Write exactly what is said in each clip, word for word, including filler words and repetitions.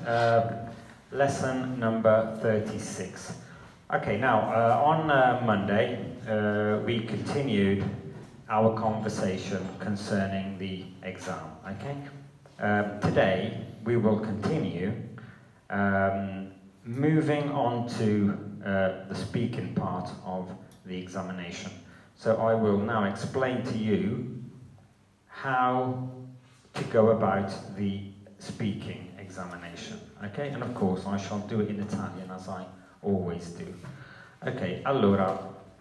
uh, lesson number thirty-six. Okay, now uh, on uh, Monday uh, we continued our conversation concerning the exam. Okay, um, today we will continue um, moving on to uh, the speaking part of the examination. So I will now explain to you how to go about the speaking examination. Okay, and of course I shall do it in Italian as I always do. Ok, allora,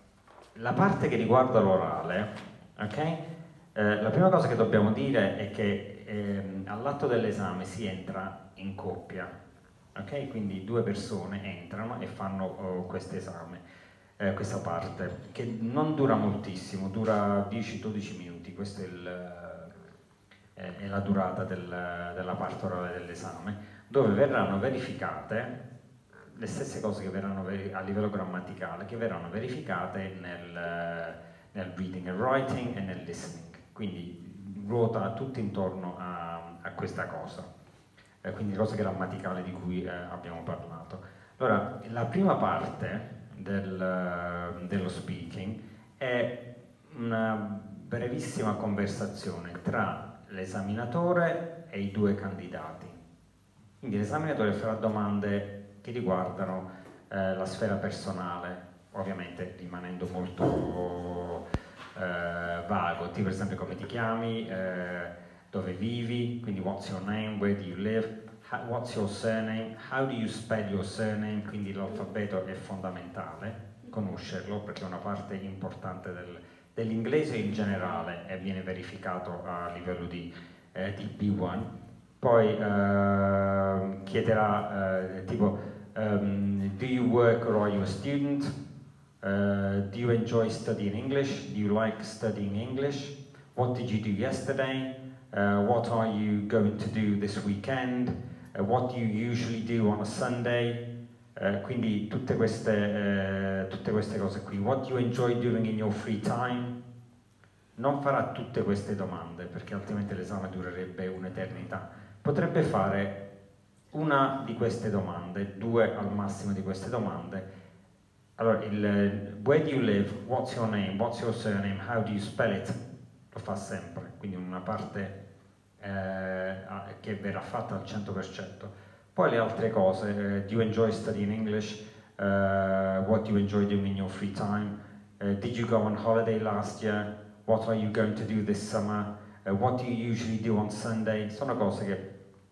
la parte che riguarda l'orale, ok? Eh, la prima cosa che dobbiamo dire è che ehm, all'atto dell'esame si entra in coppia, ok? Quindi due persone entrano e fanno oh, questo esame, eh, questa parte, che non dura moltissimo, dura dieci dodici minuti, questa è, il, eh, è la durata del, della parte orale dell'esame, dove verranno verificate le stesse cose che verranno a livello grammaticale, che verranno verificate nel, nel reading and writing e nel listening, quindi ruota tutto intorno a, a questa cosa, eh, quindi cose grammaticali di cui eh, abbiamo parlato. Allora, la prima parte del, dello speaking è una brevissima conversazione tra l'esaminatore e i due candidati, quindi l'esaminatore farà domande che riguardano eh, la sfera personale, ovviamente rimanendo molto eh, vago, tipo per esempio come ti chiami, eh, dove vivi, quindi what's your name, where do you live, how, what's your surname, how do you spell your surname, quindi l'alfabeto è fondamentale, conoscerlo perché è una parte importante del, dell'inglese in generale e viene verificato a livello di, eh, di B uno. Poi uh, chiederà uh, tipo um, do you work or are you a student? Uh, do you enjoy studying English? Do you like studying English? What did you do yesterday? Uh, what are you going to do this weekend? Uh, what do you usually do on a Sunday? Uh, quindi tutte queste, uh, tutte queste cose qui. What do you enjoy doing in your free time? Non farà tutte queste domande perché altrimenti l'esame durerebbe un'eternità. Potrebbe fare una di queste domande, due al massimo di queste domande. Allora, il where do you live, what's your name, what's your surname, how do you spell it, lo fa sempre, quindi una parte eh, che verrà fatta al cento per cento. Poi le altre cose, uh, do you enjoy studying English, uh, what do you enjoy doing in your free time, uh, did you go on holiday last year, what are you going to do this summer, uh, what do you usually do on Sunday, sono cose che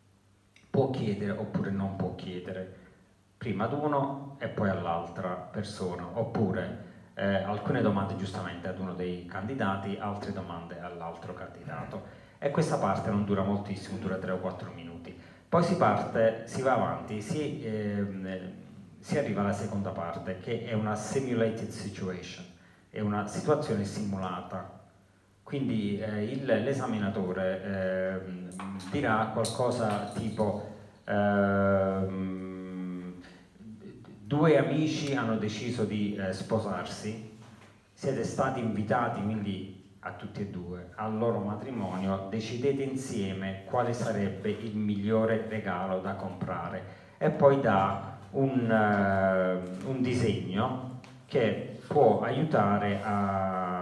può chiedere oppure non può chiedere prima ad uno e poi all'altra persona, oppure eh, alcune domande giustamente ad uno dei candidati, altre domande all'altro candidato, e questa parte non dura moltissimo, dura tre o quattro minuti. Poi si parte, si va avanti, si, eh, si arriva alla seconda parte, che è una simulated situation, è una situazione simulata. Quindi eh, l'esaminatore eh, dirà qualcosa tipo eh, due amici hanno deciso di eh, sposarsi, siete stati invitati quindi a tutti e due al loro matrimonio, decidete insieme quale sarebbe il migliore regalo da comprare e poi dà un, uh, un disegno che può aiutare a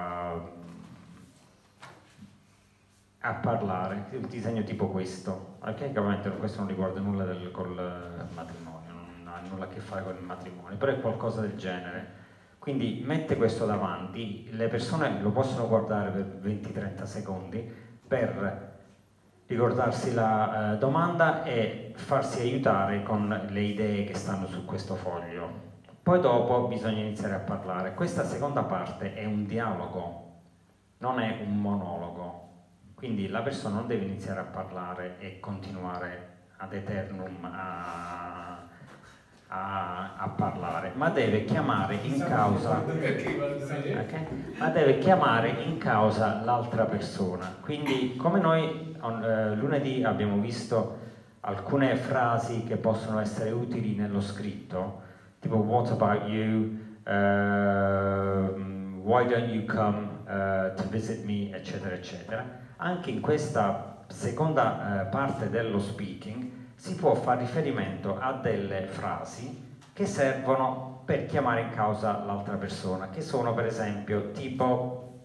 a parlare, un disegno tipo questo, ok? Che ovviamente questo non riguarda nulla del, col matrimonio, non ha nulla a che fare con il matrimonio, però è qualcosa del genere. Quindi mette questo davanti, le persone lo possono guardare per venti trenta secondi per ricordarsi la eh, domanda e farsi aiutare con le idee che stanno su questo foglio. Poi dopo bisogna iniziare a parlare. Questa seconda parte è un dialogo, non è un monologo. Quindi la persona non deve iniziare a parlare e continuare ad eternum a, a, a parlare, ma deve chiamare in causa, okay? Ma deve chiamare in causa l'altra persona. Quindi come noi eh, lunedì abbiamo visto alcune frasi che possono essere utili nello scritto, tipo what about you, uh, why don't you come uh, to visit me, eccetera eccetera. Anche in questa seconda eh, parte dello speaking si può fare riferimento a delle frasi che servono per chiamare in causa l'altra persona, che sono per esempio tipo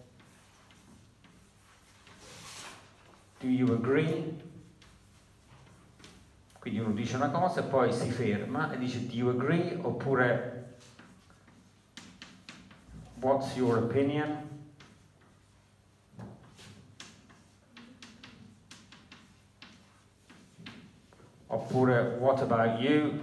do you agree? Quindi uno dice una cosa e poi si ferma e dice do you agree? Oppure what's your opinion? Oppure what about you?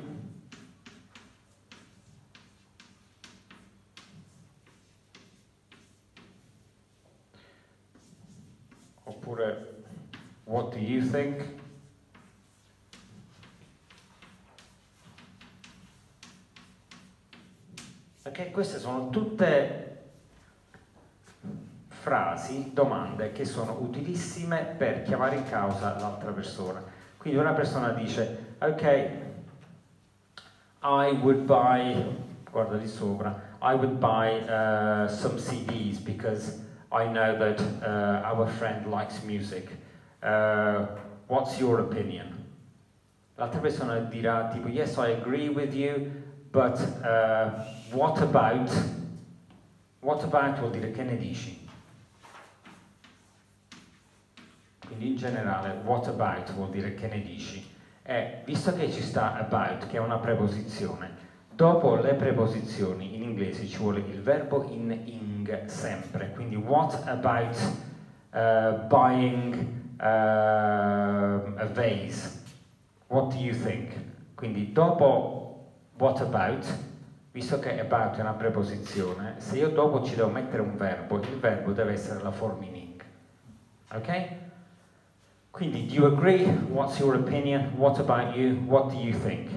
Oppure what do you think? Ok, queste sono tutte frasi, domande che sono utilissime per chiamare in causa l'altra persona. Quindi una persona dice, ok, I would buy, guarda di sopra, I would buy uh, some C Ds because I know that uh, our friend likes music. Uh, what's your opinion? L'altra persona dirà tipo, yes, I agree with you, but uh, what about? What about vuol dire che ne dici? Quindi in generale what about vuol dire che ne dici. E visto che ci sta about, che è una preposizione, dopo le preposizioni in inglese ci vuole il verbo in ing sempre. Quindi what about uh, buying uh, a vase? What do you think? Quindi dopo what about, visto che about è una preposizione, se io dopo ci devo mettere un verbo, il verbo deve essere la forma in ing. Ok? Quindi, do you agree? What's your opinion? What about you? What do you think?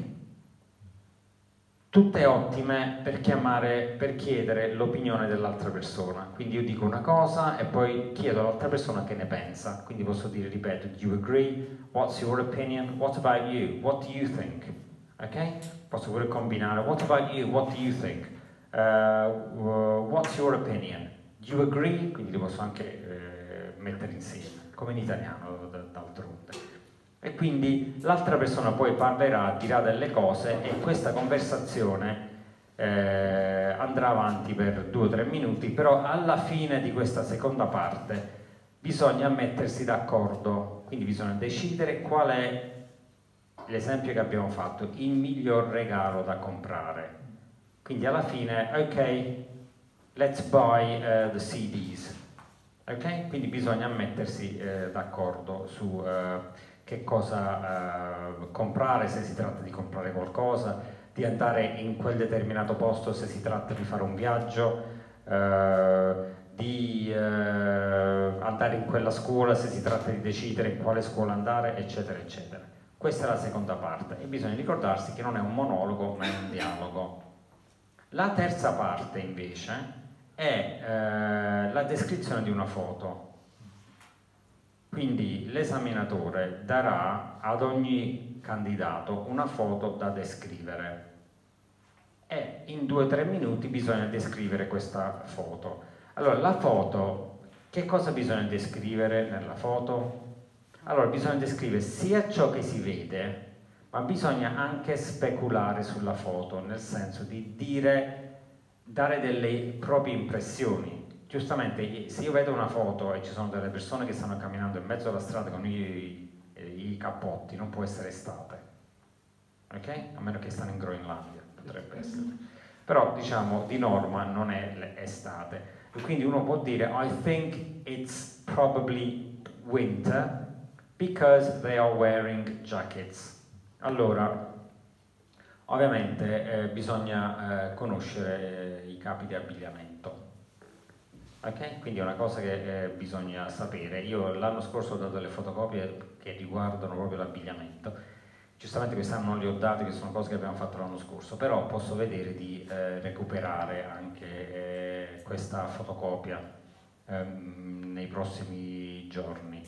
Tutte ottime per chiamare, per chiedere l'opinione dell'altra persona. Quindi io dico una cosa e poi chiedo all'altra persona che ne pensa. Quindi posso dire, ripeto, do you agree? What's your opinion? What about you? What do you think? Ok? Posso pure combinare, what about you? What do you think? Uh, what's your opinion? Do you agree? Quindi li posso anche eh, mettere insieme, come in italiano d'altronde. E quindi l'altra persona poi parlerà, dirà delle cose e questa conversazione eh, andrà avanti per due o tre minuti, però alla fine di questa seconda parte bisogna mettersi d'accordo, quindi bisogna decidere qual è l'esempio che abbiamo fatto, il miglior regalo da comprare. Quindi alla fine, ok, let's buy uh, the C Ds. Ok? Quindi bisogna mettersi eh, d'accordo su eh, che cosa eh, comprare, se si tratta di comprare qualcosa, di andare in quel determinato posto se si tratta di fare un viaggio, eh, di eh, andare in quella scuola se si tratta di decidere in quale scuola andare, eccetera, eccetera. Questa è la seconda parte e bisogna ricordarsi che non è un monologo ma è un dialogo. La terza parte invece è eh, la descrizione di una foto. Quindi l'esaminatore darà ad ogni candidato una foto da descrivere e in due o tre minuti bisogna descrivere questa foto. Allora, la foto, che cosa bisogna descrivere nella foto? Allora, bisogna descrivere sia ciò che si vede, ma bisogna anche speculare sulla foto, nel senso di dire, dare delle proprie impressioni. Giustamente, se io vedo una foto e ci sono delle persone che stanno camminando in mezzo alla strada con i, i cappotti, non può essere estate, ok? A meno che stanno in Groenlandia, potrebbe essere. Però, diciamo, di norma non è estate. E quindi uno può dire, I think it's probably winter because they are wearing jackets. Allora, ovviamente eh, bisogna eh, conoscere eh, i capi di abbigliamento. Ok? Quindi è una cosa che eh, bisogna sapere. Io l'anno scorso ho dato delle fotocopie che riguardano proprio l'abbigliamento. Giustamente quest'anno non le ho date, che sono cose che abbiamo fatto l'anno scorso, però posso vedere di eh, recuperare anche eh, questa fotocopia ehm, nei prossimi giorni.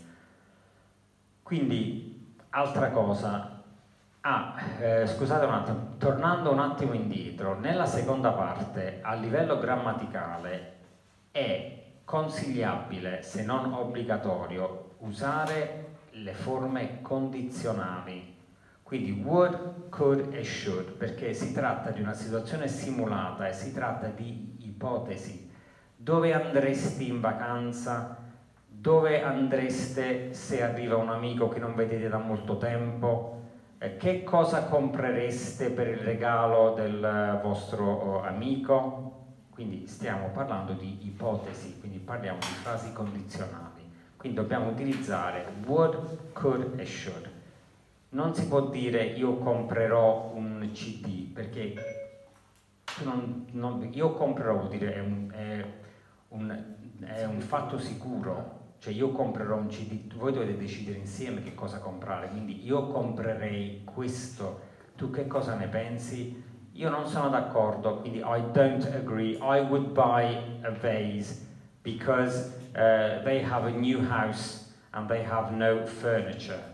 Quindi, altra cosa, ah, eh, scusate un attimo, tornando un attimo indietro, nella seconda parte, a livello grammaticale, è consigliabile, se non obbligatorio, usare le forme condizionali. Quindi would, could e should, perché si tratta di una situazione simulata e si tratta di ipotesi. Dove andresti in vacanza? Dove andreste se arriva un amico che non vedete da molto tempo? Eh, che cosa comprereste per il regalo del vostro amico? Quindi stiamo parlando di ipotesi, quindi parliamo di frasi condizionali. Quindi dobbiamo utilizzare would, could e should. Non si può dire io comprerò un C D, perché non, non, io comprerò vuol dire è un, è, un, è un fatto sicuro, cioè io comprerò un C D, voi dovete decidere insieme che cosa comprare, quindi io comprerei questo, tu che cosa ne pensi? Io non sono d'accordo, quindi I don't agree, I would buy a vase because uh, they have a new house and they have no furniture.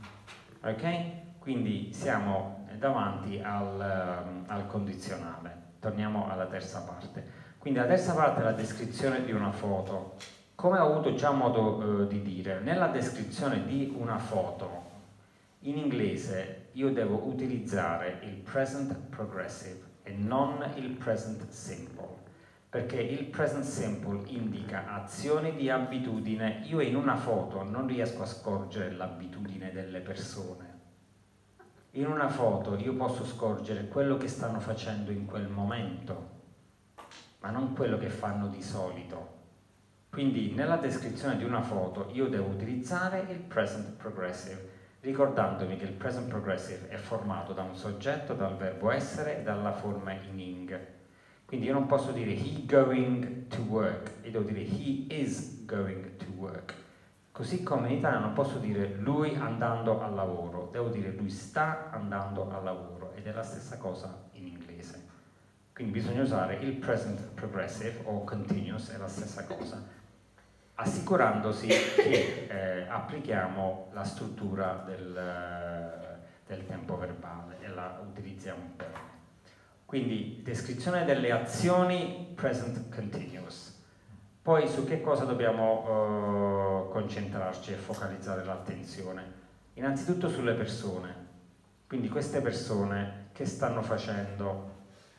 Ok? Quindi siamo davanti al, um, al condizionale. Torniamo alla terza parte. Quindi la terza parte è la descrizione di una foto. Come ho avuto già modo uh, di dire, nella descrizione di una foto, in inglese io devo utilizzare il present progressive e non il present simple. Perché il present simple indica azioni di abitudine. Io in una foto non riesco a scorgere l'abitudine delle persone. In una foto io posso scorgere quello che stanno facendo in quel momento, ma non quello che fanno di solito. Quindi nella descrizione di una foto io devo utilizzare il present progressive, ricordandomi che il present progressive è formato da un soggetto, dal verbo essere e dalla forma in ing. Quindi io non posso dire he going to work, io devo dire he is going to work. Così come in italiano non posso dire lui andando al lavoro, devo dire lui sta andando al lavoro, ed è la stessa cosa in inglese. Quindi bisogna usare il present progressive o continuous, è la stessa cosa, assicurandosi che eh, applichiamo la struttura del, del tempo verbale e la utilizziamo bene. Quindi descrizione delle azioni, present continuous. Poi su che cosa dobbiamo uh, concentrarci e focalizzare l'attenzione? Innanzitutto sulle persone. Quindi queste persone che stanno facendo?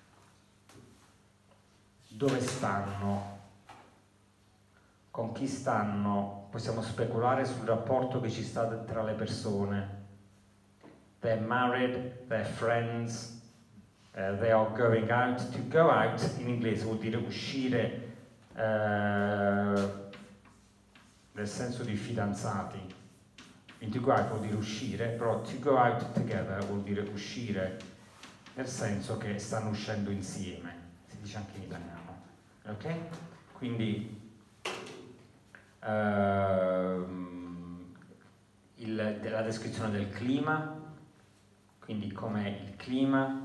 Dove stanno? Con chi stanno? Possiamo speculare sul rapporto che ci sta tra le persone. They're married, they're friends. Uh, they are going out. To go out in inglese vuol dire uscire uh, nel senso di fidanzati. In to go out vuol dire uscire, però to go out together vuol dire uscire nel senso che stanno uscendo insieme, si dice anche in italiano. Ok? Quindi uh, il, la descrizione del clima, quindi com'è il clima.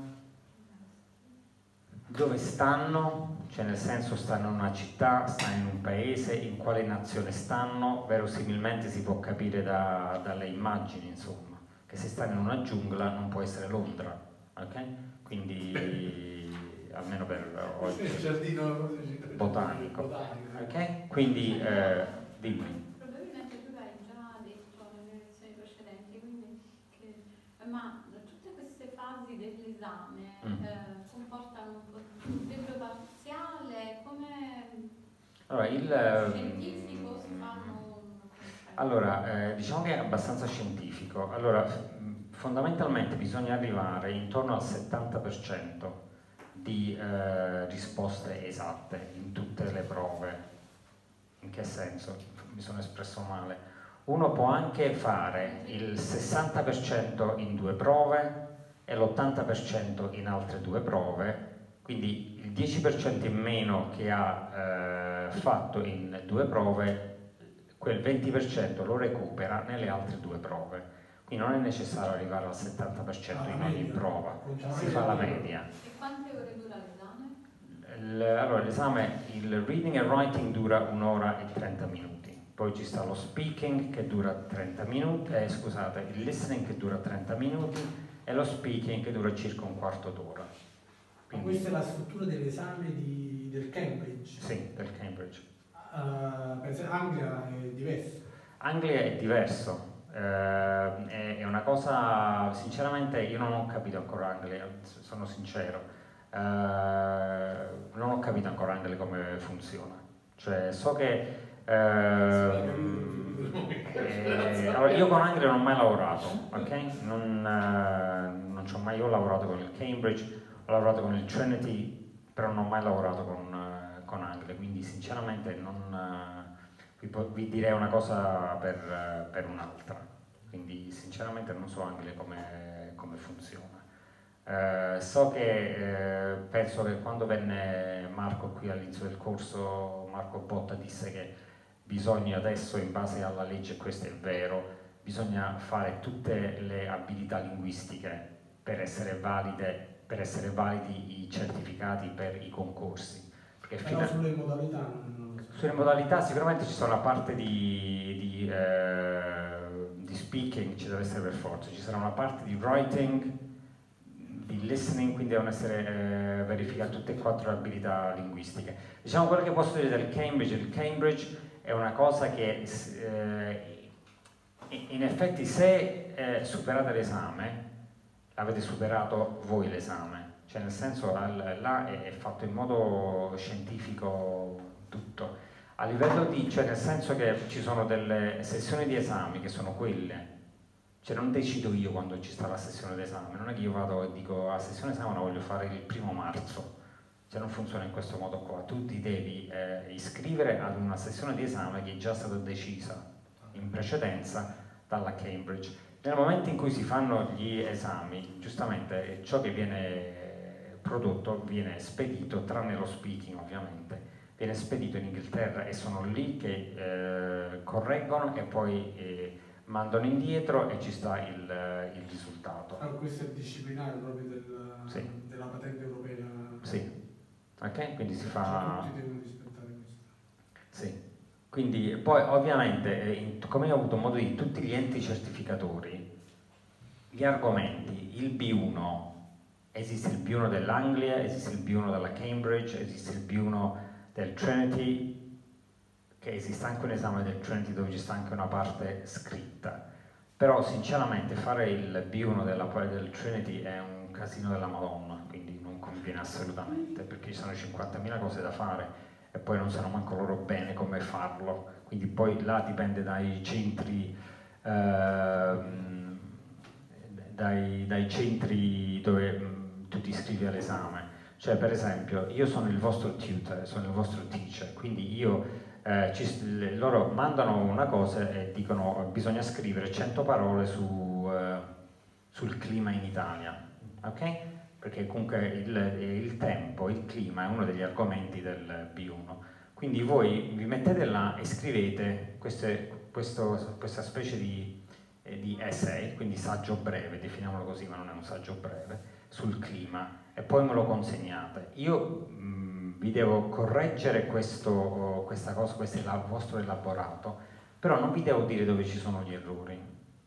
Dove stanno? Cioè nel senso stanno in una città, stanno in un paese, in quale nazione stanno? Verosimilmente si può capire da, dalle immagini, insomma, che se stanno in una giungla non può essere Londra, ok? Quindi almeno per oggi il giardino botanico, ok? Quindi eh, dimmi. Probabilmente tu l'hai già detto nelle lezioni precedenti, quindi che, ma tutte queste fasi dell'esame mm. eh, comportano un po' di punteggio parziale, come allora, il scientifico si fanno? Allora, eh, diciamo che è abbastanza scientifico. Allora, fondamentalmente bisogna arrivare intorno al settanta per cento di eh, risposte esatte in tutte le prove. In che senso? Mi sono espresso male. Uno può anche fare il sessanta per cento in due prove e l'ottanta per cento in altre due prove, quindi il dieci per cento in meno che ha eh, fatto in due prove, quel venti per cento lo recupera nelle altre due prove. Quindi non è necessario arrivare al settanta per cento in ogni prova, si fa la media. E quante ore dura l'esame? Allora, l'esame, il reading e writing dura un'ora e trenta minuti. Poi ci sta lo speaking che dura trenta minuti, eh, scusate, il listening che dura trenta minuti e lo speaking che dura circa un quarto d'ora. Quindi... questa è la struttura dell'esame di, del Cambridge? Sì, del Cambridge. Uh, per esempio Anglia è diverso? Anglia è diverso. Uh, è, è una cosa, sinceramente io non ho capito ancora Angle, sono sincero, uh, non ho capito ancora Angle come funziona, cioè so che, uh, eh, allora, io con Angle non ho mai lavorato, ok? Non, uh, non ci ho mai, io ho lavorato con il Cambridge, ho lavorato con il Trinity, però non ho mai lavorato con, uh, con Angle, quindi sinceramente non... Uh, Vi, vi direi una cosa per, per un'altra, quindi sinceramente non so anche come, come funziona. Eh, so che, eh, penso che quando venne Marco qui all'inizio del corso, Marco Botta disse che bisogna adesso, in base alla legge, questo è vero, bisogna fare tutte le abilità linguistiche per essere valide, per essere validi i certificati per i concorsi. Perché Però fino a... sulle modalità non... Sulle modalità sicuramente ci sono una parte di, di, eh, di speaking, ci deve essere per forza, ci sarà una parte di writing, di listening, quindi devono essere eh, verificate tutte e quattro le abilità linguistiche. Diciamo quello che posso dire del Cambridge, il Cambridge è una cosa che eh, in effetti se eh, superate l'esame, avete superato voi l'esame, cioè nel senso là è fatto in modo scientifico tutto. A livello di, cioè nel senso che ci sono delle sessioni di esami che sono quelle, cioè non decido io quando ci sta la sessione d'esame, non è che io vado e dico la sessione d'esame la voglio fare il primo marzo, cioè non funziona in questo modo qua, tu ti devi eh, iscrivere ad una sessione di esame che è già stata decisa in precedenza dalla Cambridge. Nel momento in cui si fanno gli esami, giustamente ciò che viene prodotto viene spedito, tranne lo speaking ovviamente, viene spedito in Inghilterra e sono lì che eh, correggono e poi eh, mandano indietro e ci sta il, il risultato. Ah, questo è disciplinare proprio del, sì. della patente europea? Sì, ok? Quindi si fa... Tutti devono rispettare questo. Sì, quindi poi ovviamente, in, come ho avuto modo di dire, tutti gli enti certificatori, gli argomenti, il B uno, esiste il B uno dell'Anglia, esiste il B uno della Cambridge, esiste il B uno del Trinity, che esiste anche un esame del Trinity dove ci sta anche una parte scritta, però sinceramente fare il B uno della, del Trinity è un casino della Madonna, quindi non conviene assolutamente, perché ci sono cinquantamila cose da fare e poi non sanno manco loro bene come farlo, quindi poi là dipende dai centri ehm, dai, dai centri dove mh, tu ti iscrivi all'esame. Cioè, per esempio, io sono il vostro tutor, sono il vostro teacher, quindi io, eh, ci, loro mandano una cosa e dicono bisogna scrivere cento parole su, eh, sul clima in Italia, ok? Perché comunque il, il tempo, il clima è uno degli argomenti del B uno. Quindi voi vi mettete là e scrivete queste, questo, questa specie di, eh, di essay, quindi saggio breve, definiamolo così, ma non è un saggio breve, sul clima, e poi me lo consegnate. Io mh, vi devo correggere questo, questa cosa, questo è il vostro elaborato, però non vi devo dire dove ci sono gli errori.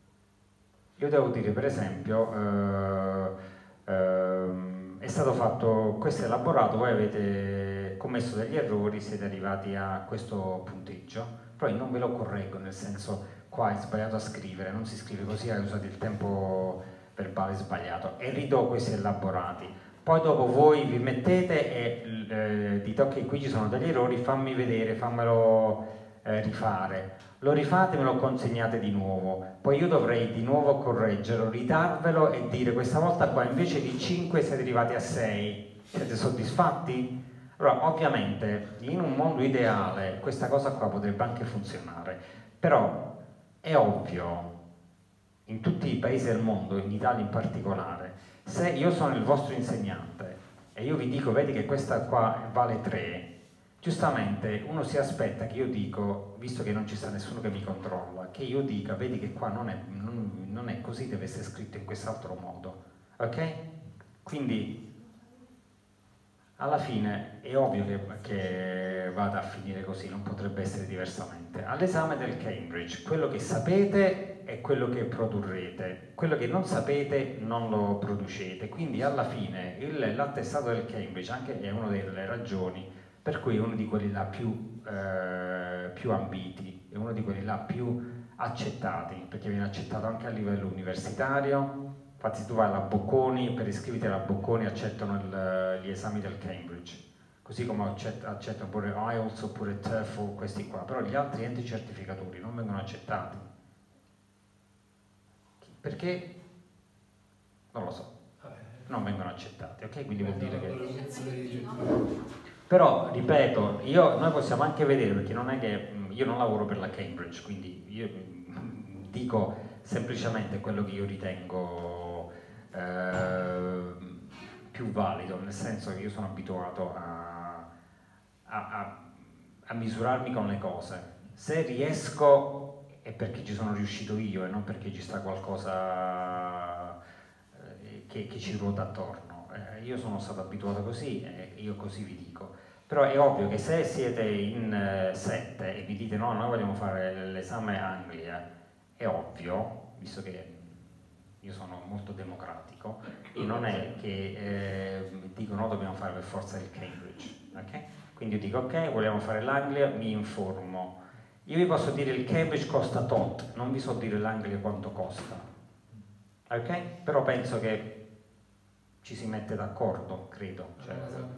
Io devo dire, per esempio, eh, eh, è stato fatto questo elaborato, voi avete commesso degli errori, siete arrivati a questo punteggio, però io non ve lo correggo, nel senso, qua hai sbagliato a scrivere, non si scrive così, hai usato il tempo verbale sbagliato, e ridò questi elaborati. Poi dopo voi vi mettete e eh, dite ok, qui ci sono degli errori, fammi vedere, fammelo eh, rifare. Lo rifate e me lo consegnate di nuovo, poi io dovrei di nuovo correggerlo, ridarvelo e dire questa volta qua invece di cinque siete arrivati a sei, siete soddisfatti? Allora ovviamente in un mondo ideale questa cosa qua potrebbe anche funzionare, però è ovvio, in tutti i paesi del mondo, in Italia in particolare, se io sono il vostro insegnante e io vi dico vedi che questa qua vale tre, giustamente uno si aspetta che io dico, visto che non ci sta nessuno che mi controlla, che io dica vedi che qua non è, non, non è così, deve essere scritto in quest'altro modo, ok? Quindi alla fine è ovvio che, che vada a finire così, non potrebbe essere diversamente. All'esame del Cambridge, quello che sapete è quello che produrrete, quello che non sapete non lo producete, quindi alla fine l'attestato del Cambridge anche è una delle ragioni per cui è uno di quelli là più, eh, più ambiti, è uno di quelli là più accettati, perché viene accettato anche a livello universitario. Infatti tu vai alla Bocconi, per iscriverti alla Bocconi accettano il, gli esami del Cambridge, così come accett accettano pure I E L T S oppure TOEFL, questi qua, però gli altri enti certificatori non vengono accettati. Perché? Non lo so, non vengono accettati, ok? Quindi vuol dire che... Però, ripeto, io, noi possiamo anche vedere, perché non è che io non lavoro per la Cambridge, quindi io dico semplicemente quello che io ritengo eh, più valido, nel senso che io sono abituato a, a, a, a misurarmi con le cose. Se riesco è perché ci sono riuscito io e non perché ci sta qualcosa eh, che, che ci ruota attorno. Eh, io sono stato abituato così e io così vi dico. Però è ovvio che se siete in eh, sette e vi dite no, noi vogliamo fare l'esame Anglia, è ovvio, visto che io sono molto democratico, e non è che eh, dico no, dobbiamo fare per forza il Cambridge, ok? Quindi io dico ok, vogliamo fare l'Anglia, mi informo. Io vi posso dire il Cambridge costa tot, non vi so dire l'Anglia quanto costa, ok? Però penso che ci si mette d'accordo, credo. Cioè,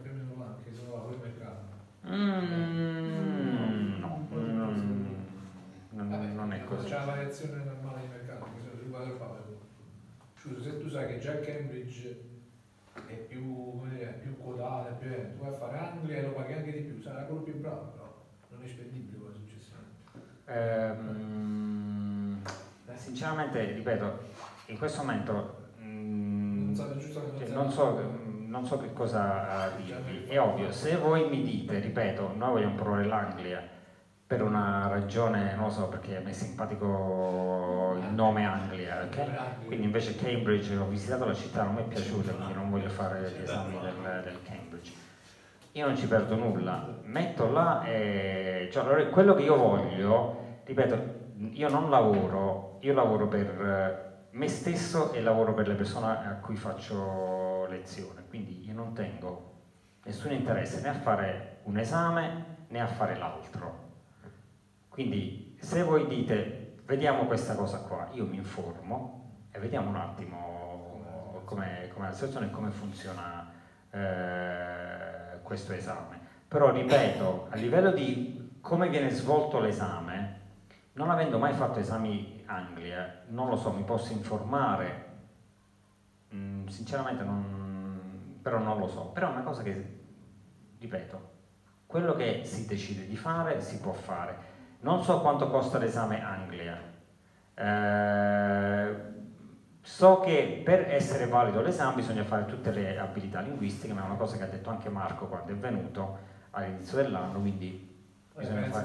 mm, no, mm, non, non è così. C'è la variazione normale di mercato, che se riguarda il Papa. Scusa, se tu sai che già Cambridge è più, come dire, più quotato, più tu vai a fare Anglia e lo paghi anche di più, sarà quello più bravo, però non è spendibile come successivamente. Ehm, sinceramente, ripeto, in questo momento mm, non, cioè, non, so, non so che cosa dirvi. È ovvio, se voi mi dite, ripeto, noi vogliamo provare l'Anglia per una ragione, non lo so, perché mi è simpatico il nome Anglia, ok? Quindi invece Cambridge, ho visitato la città, non mi è piaciuta, quindi non voglio fare gli esami del, del Cambridge. Io non ci perdo nulla, metto là e... Cioè, quello che io voglio, ripeto, io non lavoro, io lavoro per me stesso e lavoro per le persone a cui faccio lezione, quindi io non tengo nessun interesse né a fare un esame né a fare l'altro. Quindi se voi dite vediamo questa cosa qua, io mi informo e vediamo un attimo com'è com la situazione e come funziona eh, questo esame. Però ripeto, a livello di come viene svolto l'esame, non avendo mai fatto esami Anglia, non lo so, mi posso informare, mm, sinceramente non, però non lo so, però è una cosa che, ripeto, quello che si decide di fare si può fare. Non so quanto costa l'esame Anglia, eh, so che per essere valido l'esame bisogna fare tutte le abilità linguistiche, ma è una cosa che ha detto anche Marco quando è venuto all'inizio dell'anno, quindi bisogna fare...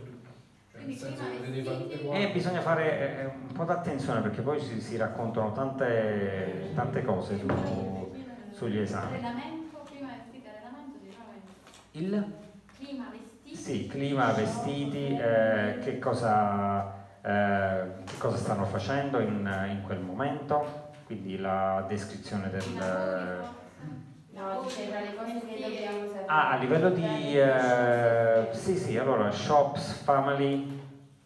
E bisogna fare eh, un po' d'attenzione perché poi si, si raccontano tante, tante cose su, sugli esami. Allenamento, prima vestiti, allenamento, diciamo Il? Clima, vestiti. Sì, clima, vestiti, eh, che, cosa, eh, che cosa stanno facendo in, in quel momento, quindi la descrizione del... No, diceva le cose che dobbiamo sapere. Ah, a livello di... Eh, sì, sì, allora, shops, family,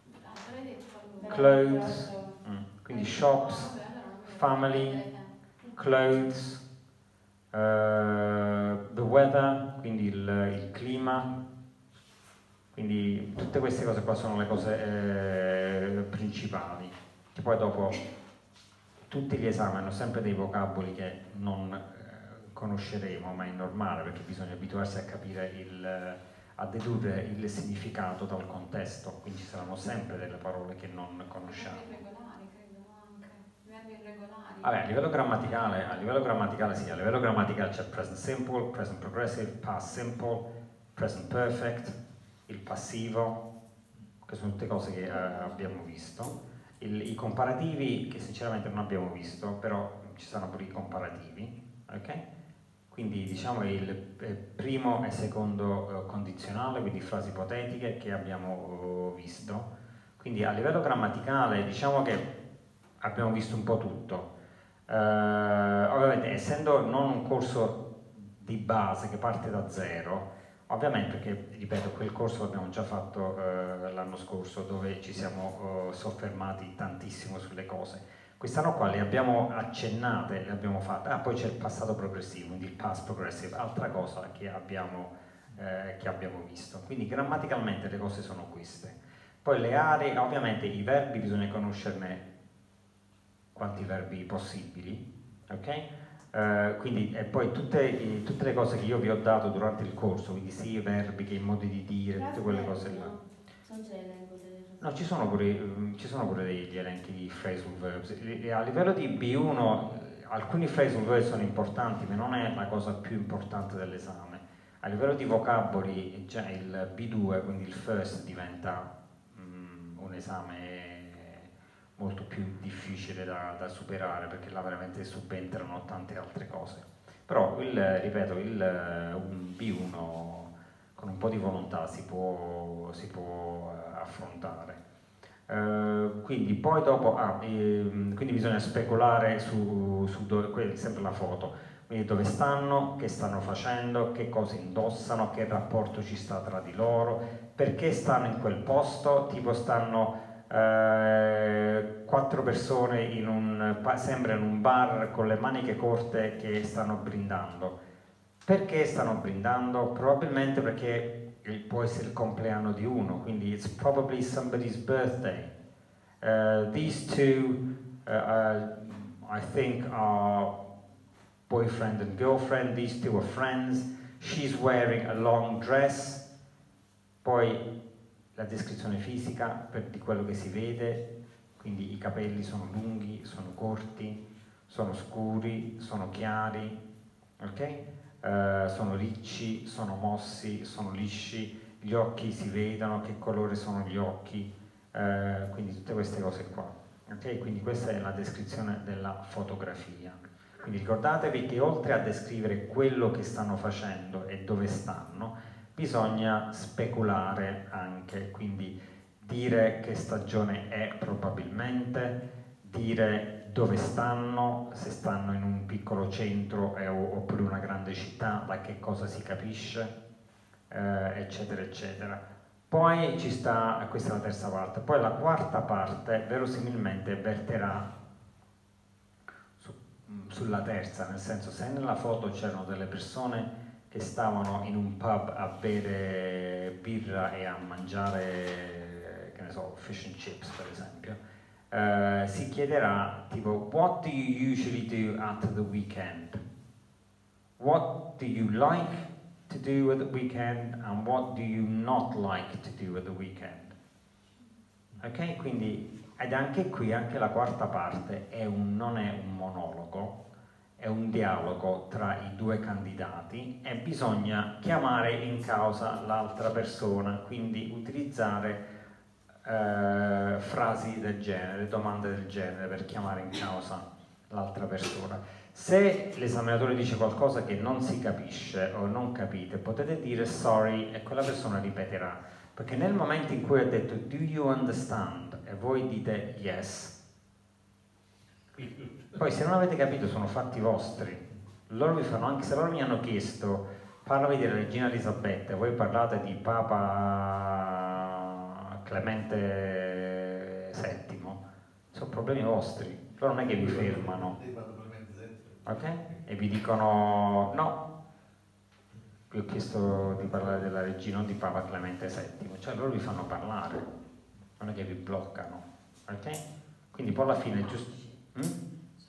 clothes, mm, quindi shops, family, clothes, uh, the weather, quindi il, il clima, quindi tutte queste cose qua sono le cose eh, principali, che poi dopo tutti gli esami hanno sempre dei vocaboli che non eh, conosceremo, ma è normale perché bisogna abituarsi a capire il, a dedurre il significato dal contesto, quindi ci saranno sempre delle parole che non conosciamo. Regolari, credo, anche. Verbi irregolari. Vabbè, a livello grammaticale, a livello grammaticale sì, a livello grammaticale c'è present simple, present progressive, past simple, present perfect, il passivo, che sono tutte cose che eh, abbiamo visto. Il, I comparativi, che sinceramente non abbiamo visto, però ci sono pure i comparativi, ok? Quindi diciamo il primo e secondo condizionale, quindi frasi ipotetiche che abbiamo visto. Quindi a livello grammaticale diciamo che abbiamo visto un po' tutto. Uh, ovviamente essendo non un corso di base che parte da zero, Ovviamente perché, ripeto, quel corso l'abbiamo già fatto eh, l'anno scorso, dove ci siamo eh, soffermati tantissimo sulle cose. Quest'anno qua le abbiamo accennate, le abbiamo fatte. Ah, poi c'è il passato progressivo, quindi il past progressive, altra cosa che abbiamo, eh, che abbiamo visto. Quindi grammaticalmente le cose sono queste. Poi le aree, ovviamente i verbi bisogna conoscerne quanti verbi possibili, ok? Uh, quindi, e poi tutte, tutte le cose che io vi ho dato durante il corso, quindi sia i verbi che i modi di dire, tutte quelle cose là. Non c'è l'elenco delle No, ci sono pure, um, ci sono pure degli elenchi di phrasal verbs. E a livello di B uno, alcuni phrasal verbs sono importanti, ma non è la cosa più importante dell'esame. A livello di vocaboli, già il B due, quindi il first, diventa um, un esame molto più difficile da, da superare, perché là veramente subentrano tante altre cose. Però, il, ripeto, il, un B uno con un po' di volontà si può, si può affrontare. Uh, quindi poi dopo, ah, ehm, quindi bisogna speculare su, su dove, sempre la foto, quindi dove stanno, che stanno facendo, che cosa indossano, che rapporto ci sta tra di loro, perché stanno in quel posto, tipo stanno Uh, quattro persone in un, sembra in un bar con le maniche corte che stanno brindando. Perché stanno brindando? Probabilmente perché può essere il compleanno di uno, quindi it's probably somebody's birthday. Uh, these two, uh, uh, I think, are boyfriend and girlfriend. These two are friends. She's wearing a long dress. Poi la descrizione fisica per, di quello che si vede, quindi i capelli sono lunghi, sono corti, sono scuri, sono chiari, ok? Uh, sono ricci, sono mossi, sono lisci, gli occhi si vedono, che colore sono gli occhi, uh, quindi tutte queste cose qua, ok? Quindi questa è la descrizione della fotografia. Quindi ricordatevi che oltre a descrivere quello che stanno facendo e dove stanno, bisogna speculare anche, quindi dire che stagione è probabilmente, dire dove stanno, se stanno in un piccolo centro eh, oppure una grande città, da che cosa si capisce, eh, eccetera eccetera. Poi ci sta, questa è la terza parte, poi la quarta parte verosimilmente verterà su, sulla terza, nel senso, se nella foto c'erano delle persone che stavano in un pub a bere birra e a mangiare, che ne so, fish and chips per esempio, uh, si chiederà tipo what do you usually do at the weekend? What do you like to do at the weekend and what do you not like to do at the weekend? Ok? Quindi, ed anche qui, anche la quarta parte è un, non è un monologo, è un dialogo tra i due candidati e bisogna chiamare in causa l'altra persona, quindi utilizzare eh, frasi del genere, domande del genere per chiamare in causa l'altra persona. Se l'esaminatore dice qualcosa che non si capisce o non capite, potete dire sorry e quella persona ripeterà, perché nel momento in cui ha detto do you understand e voi dite yes, poi se non avete capito sono fatti vostri, loro vi fanno, anche se loro mi hanno chiesto parlavi della regina Elisabetta, voi parlate di Papa Clemente settimo, sono problemi vostri, loro non è che vi fermano, ok? E vi dicono no, vi ho chiesto di parlare della regina, non di Papa Clemente settimo, cioè loro vi fanno parlare, non è che vi bloccano, ok? Quindi poi alla fine è giusto. Mm?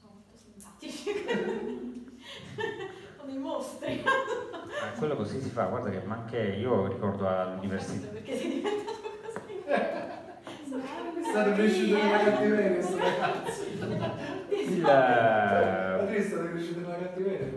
Come i mostri. Ah, quello così si fa, guarda che anche io ricordo all'università. Perché sei diventato così? State cresciuto nella cattiveria questo ragazzo. Il, Patria state cresciuto nella cattiveria.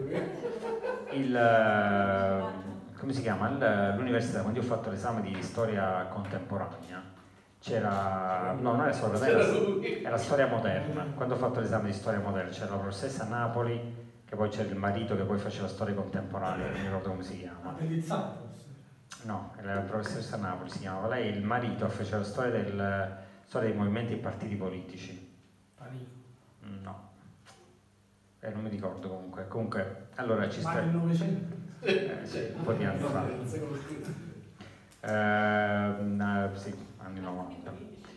il come si chiama? L'università, quando io ho fatto l'esame di storia contemporanea, c'era, no, non era storia, era, era storia moderna. Quando ho fatto l'esame di storia moderna c'era la professoressa a Napoli, che poi c'era il marito che poi faceva storia contemporanea, non mi ricordo come si chiama. Appellizzato? No, la professoressa a Napoli si chiamava. Lei, il marito, faceva storia, del, storia dei movimenti e partiti politici. Panico. No, eh, non mi ricordo comunque. Comunque, allora ci Ma sta. nel Novecento? Eh, sì, un po' di anni fa. Eh, sì, anni novanta.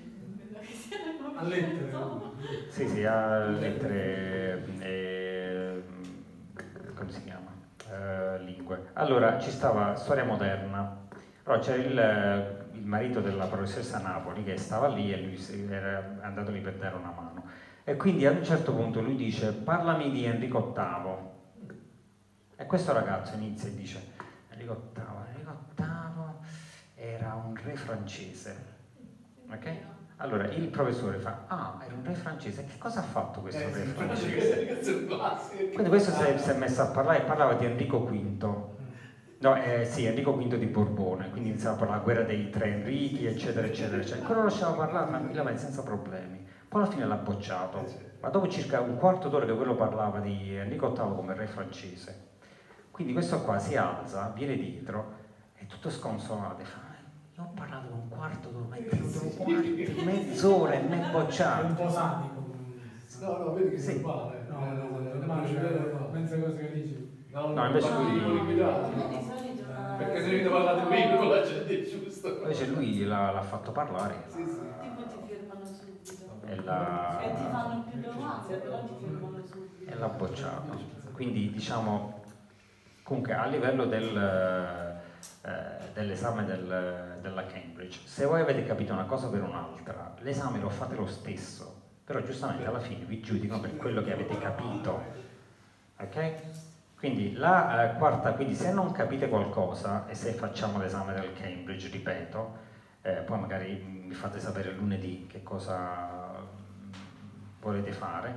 A lettere. Sì, sì, a lettere e come si chiama? Eh, lingue. Allora, ci stava storia moderna. Allora c'era il, il marito della professoressa Napoli che stava lì e lui si- era andato lì per dare una mano. E quindi ad un certo punto lui dice: parlami di Enrico ottavo. E questo ragazzo inizia e dice: Enrico ottavo, Enrico ottavo era un re francese. Ok? Allora il professore fa: ah, era un re francese, che cosa ha fatto questo re francese? Quindi questo si è, si è messo a parlare e parlava di Enrico quinto. No, eh, sì, Enrico quinto di Borbone, quindi iniziava a parlare della guerra dei tre Enrichi, eccetera, eccetera, eccetera. Quello lo lasciava parlare tranquillamente, senza problemi. Poi alla fine l'ha bocciato, ma dopo circa un quarto d'ora che quello parlava di Enrico ottavo come re francese. Quindi questo qua si alza, viene dietro, è tutto sconsolato e fa: io ho parlato per un quarto d'ora, ma è venuto un quarto, mezz'ora e mi è È un bocciato. po' sadico. No, no, vedi che Sì. è normale. No, no, no, Eh, normale, la procedura è normale. pensa cose che dici. No, No, invece parli lui- di liquidato. Di solito non- Perché se devi parlare di lui con la gente giusto. Invece lui l'ha, l'ha fatto parlare Sì, sì. Tipo ti fermano subito. e l'ha, E ti fanno più domande, però ti fermano subito. e l'ha bocciato. Quindi diciamo, comunque a livello del, eh, dell'esame del- della Cambridge, se voi avete capito una cosa per un'altra, l'esame lo fate lo stesso, però giustamente alla fine vi giudicano per quello che avete capito. Ok? Quindi la eh, quarta, quindi se non capite qualcosa e se facciamo l'esame del Cambridge, ripeto, eh, poi magari mi fate sapere lunedì che cosa mm, volete fare,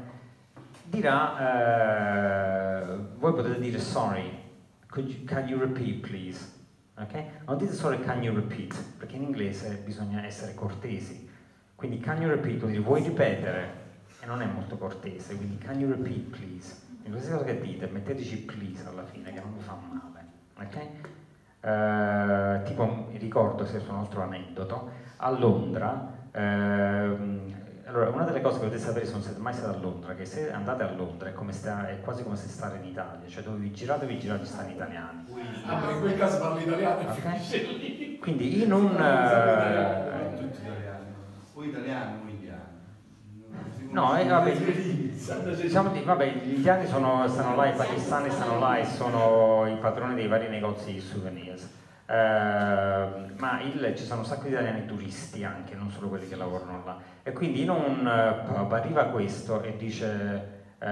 dirà, eh, voi potete dire sorry, could you- can you repeat please? Ok? Non dite solo can you repeat, perché in inglese bisogna essere cortesi, quindi can you repeat vuol dire vuoi ripetere? E non è molto cortese, quindi can you repeat please? In qualsiasi cosa che dite, metteteci please alla fine, che non mi fa male, ok? Eh, tipo, mi ricordo, se è un altro aneddoto, a Londra, ehm, allora, una delle cose che dovete sapere, se non siete mai stati a Londra, che se andate a Londra è, come sta, è quasi come se stare in Italia, cioè dove vi girate, vi girate, stanno italiani. Ah, ma in quel caso parli italiano e Ok? finisce lì. Quindi in un... eh, Tutti italiani, o italiani o indiani. no, eh, vabbè, diciamo di, vabbè, gli indiani sono, stanno là, i pakistani stanno là e sono i padroni dei vari negozi di souvenirs. Eh, ma il, ci sono un sacco di italiani turisti anche, non solo quelli che lavorano là. E quindi in un eh, pub arriva questo e dice eh,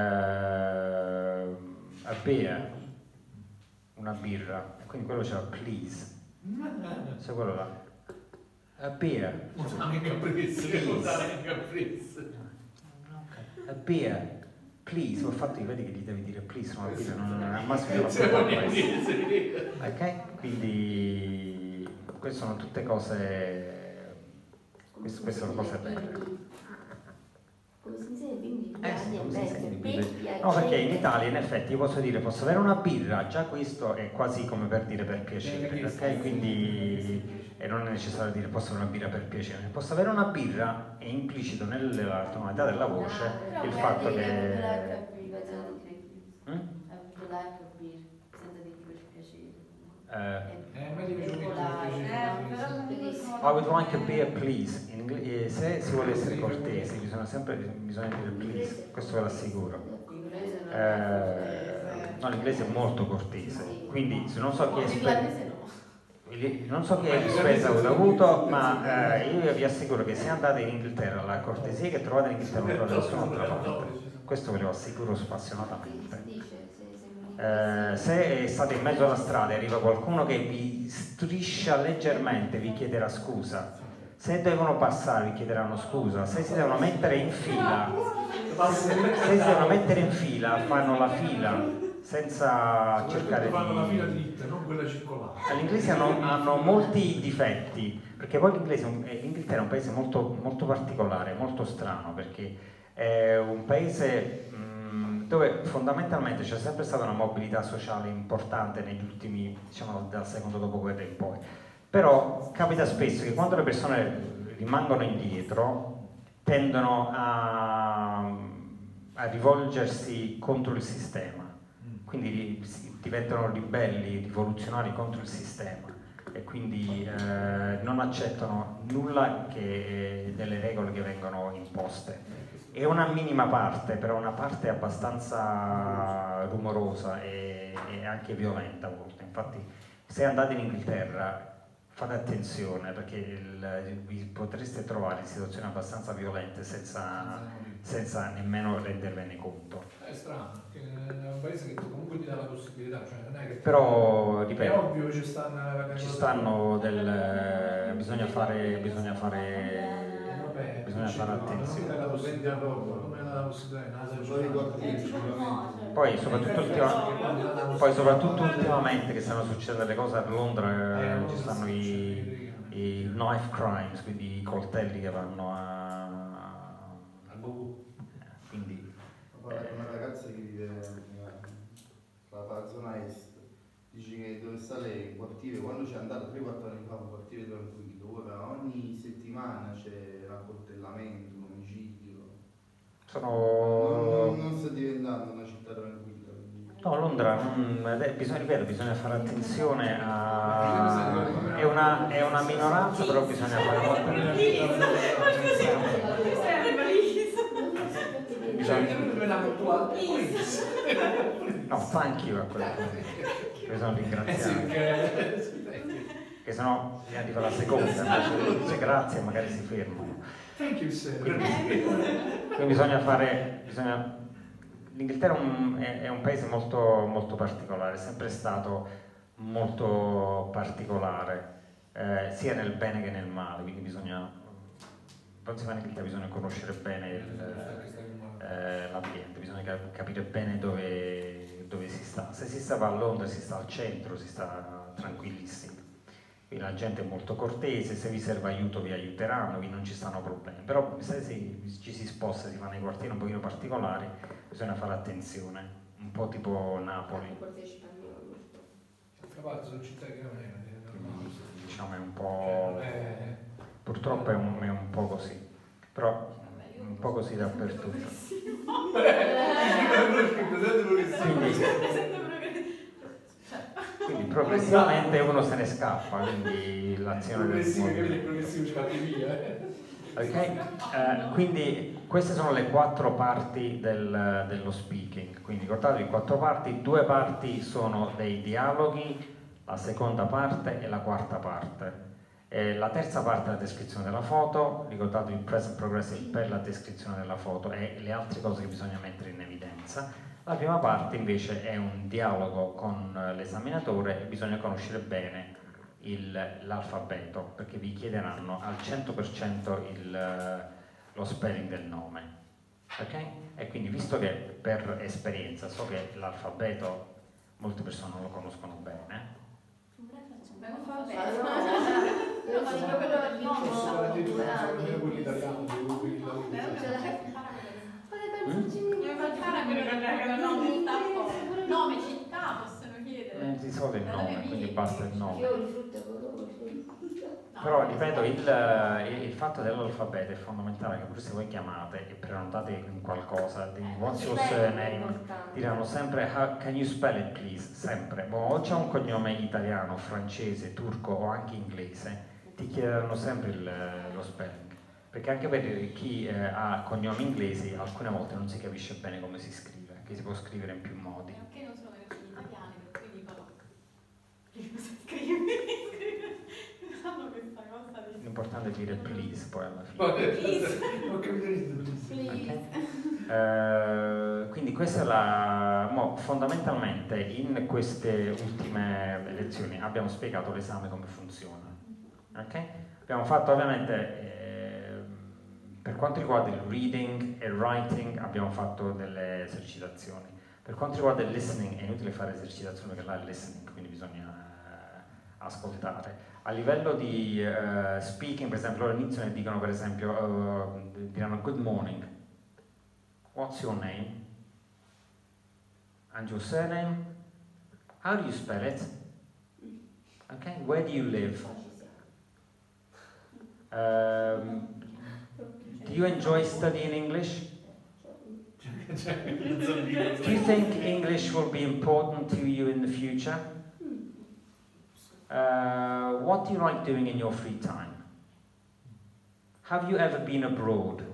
a beer, una birra, e quindi quello c'era please, se quello là, a beer, Usare in caprese, usare in caprese. a beer, please, ho fatto, io vedi che gli devi dire please, no, a beer non è al massimo della Se vuoi parola. dire, Ok? Quindi queste sono tutte cose, queste, queste sono cose belle. Come si insegna quindi? Eh sì, come si insegna di Per birra? No, perché in Italia in effetti io posso dire posso avere una birra, già questo è quasi come per dire per piacere, ok? Quindi e non è necessario dire posso avere una birra per piacere, posso avere una birra è implicito nella tonalità della voce il fatto che... Mm? Eh, Eh, ma devi giocare I would like a beer please. In ingle- eh, se si vuole essere cortesi bisogna sempre bisogna dire please, questo ve l'assicuro. Eh, no, l'inglese è molto cortese, quindi se non so chi è esperto. Non so che esperienza avete avuto, ma eh, io vi assicuro che se andate in Inghilterra, la cortesia che trovate in Inghilterra non trovate da nessun'altra parte. Questo ve lo assicuro spassionatamente. Eh, se state in mezzo alla strada e arriva qualcuno che vi striscia leggermente, vi chiederà scusa. Se devono passare, vi chiederanno scusa. Se si devono mettere in fila, se, se si devono mettere in fila, fanno la fila senza cercare fanno la fila di... dritta, non quella circolare. Gli inglesi hanno, hanno molti difetti, perché poi l'inglese, è un- eh, l'Inghilterra è un paese molto, molto particolare, molto strano, perché è un paese mh, dove fondamentalmente c'è sempre stata una mobilità sociale importante negli ultimi, diciamo, dal secondo dopoguerra in poi. Però capita spesso che quando le persone rimangono indietro tendono a, a rivolgersi contro il sistema. quindi si- diventano ribelli, rivoluzionari contro il sistema e quindi eh, non accettano nulla che, delle regole che vengono imposte. È una minima parte, però una parte abbastanza rumorosa e, e anche violenta a volte. Infatti, se andate in Inghilterra fate attenzione perché il- vi potreste trovare in situazioni abbastanza violente senza, senza nemmeno rendervene conto. È strano, perché è un paese che comunque ti dà la possibilità, cioè non è che... Però, è ripeto, ovvio che ci stanno... ci stanno del... bisogna fare... bisogna Eh, fare... vabbè, bisogna dici, fare no, non attenzione. mi dà la possibilità proprio, non mi dà la possibilità, non la Poi guarda, Eh, io sicuramente. Poi soprattutto, ultima- poi soprattutto ultimamente che stanno succedendo le cose a Londra, eh, ci stanno i, i knife crimes, quindi i coltelli che vanno a... Al buco. quindi Guarda, una ragazza che vive nella zona est dice che dove sta lei, il quartiere, quando c'è andata tre quattro anni fa, un quartiere tranquillo, ora ogni settimana c'è un accoltellamento, un omicidio. Non, sono... non sta diventando una città tranquilla. quindi- No, Londra, non, eh, bisogna, ripeto, bisogna fare attenzione a... È una, è una minoranza, però bisogna fare molta No, thank you a quella che sono ringraziato. Che sennò mi arriva la seconda, invece dice grazie e magari si fermano. Thank you, sir. Quindi, quindi bisogna fare... Bisogna, l'Inghilterra è un, è, è un paese molto, molto particolare, è sempre stato molto particolare, eh, sia nel bene che nel male, quindi bisogna, quando si va in Inghilterra bisogna conoscere bene il, eh, l'ambiente, bisogna cap- capire bene dove, dove si sta. Se si stava a Londra, si sta al centro, si sta tranquillissimi. Quindi la gente è molto cortese, se vi serve aiuto vi aiuteranno, qui non ci stanno problemi. Però se si, ci si sposta, si va nei quartieri un pochino particolari, bisogna fare attenzione, un po' tipo Napoli. D'altra parte sono città che non è, Quindi, diciamo è un po'... Eh, purtroppo è un, è un po' così, però un po' così dappertutto. Quindi progressivamente uno se ne scappa, quindi l'azione del progressivo, capito? Il movimento. progressivo scatti via. eh. Ok? Eh, quindi queste sono le quattro parti del- dello speaking, quindi ricordatevi quattro parti, due parti sono dei dialoghi, la seconda parte e la quarta parte. E la terza parte è la descrizione della foto, ricordatevi il present progressive per la descrizione della foto e le altre cose che bisogna mettere in evidenza. La prima parte invece è un dialogo con eh, l'esaminatore e bisogna conoscere bene il- l'alfabeto perché vi chiederanno al cento per cento il, eh, lo spelling del nome. Ok? E quindi visto che per esperienza so che l'alfabeto molte persone non lo conoscono bene, Io faccio quello del nome, Posso stavo fare addirittura comprando. quello italiano, quelli là. Io faccio quello del nome, tappo. Nome, città possono chiedere. non si sa il nome, quindi basta il nome. Fiori, frutta, colori. Però ripeto, il, il- il fatto dell'alfabeto è fondamentale che pure se voi chiamate e prenotate in qualcosa, di what's your surname, diranno sempre "How- can you spell it please?" Sempre. Boh, o c'è un cognome italiano, francese, turco o anche inglese, ti chiederanno sempre il- lo spelling. Perché anche per chi eh, ha cognomi inglesi alcune volte non si capisce bene come si scrive, che si può scrivere in più modi. Anche non sono versioni italiane, per cui dicono che cosa scrivi? Sanno questa cosa di... L'importante è dire please poi alla fine. Poi, ho capito niente, Please. Eh, quindi questa è la... mo, fondamentalmente in queste ultime lezioni abbiamo spiegato l'esame come funziona. Ok? Abbiamo fatto ovviamente, eh, per quanto riguarda il reading e il writing, abbiamo fatto delle esercitazioni. Per quanto riguarda il listening è inutile fare esercitazioni perché là è listening, quindi bisogna eh, ascoltare. A livello di eh, speaking, per esempio, loro iniziano e dicono per esempio, eh, diranno good morning. What's your name? And your surname? How do you spell it? Okay, where do you live? Um, do you enjoy studying English? Cioè, non so dire. Do you think English will be important to you in the future? Uh, what do you like doing in your free time? Have you ever been abroad?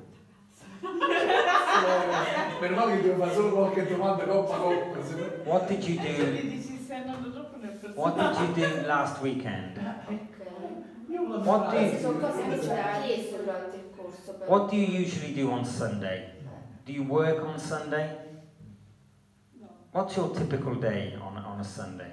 Per noi che devo fare solo qualche domanda coppa coppa. What did you do? What did you do last weekend? What do Queste sono you, cose che ci ha chiesto durante il corso. però. what do you usually do on Sunday? Do you work on Sunday? No. What's your typical day on, on a Sunday?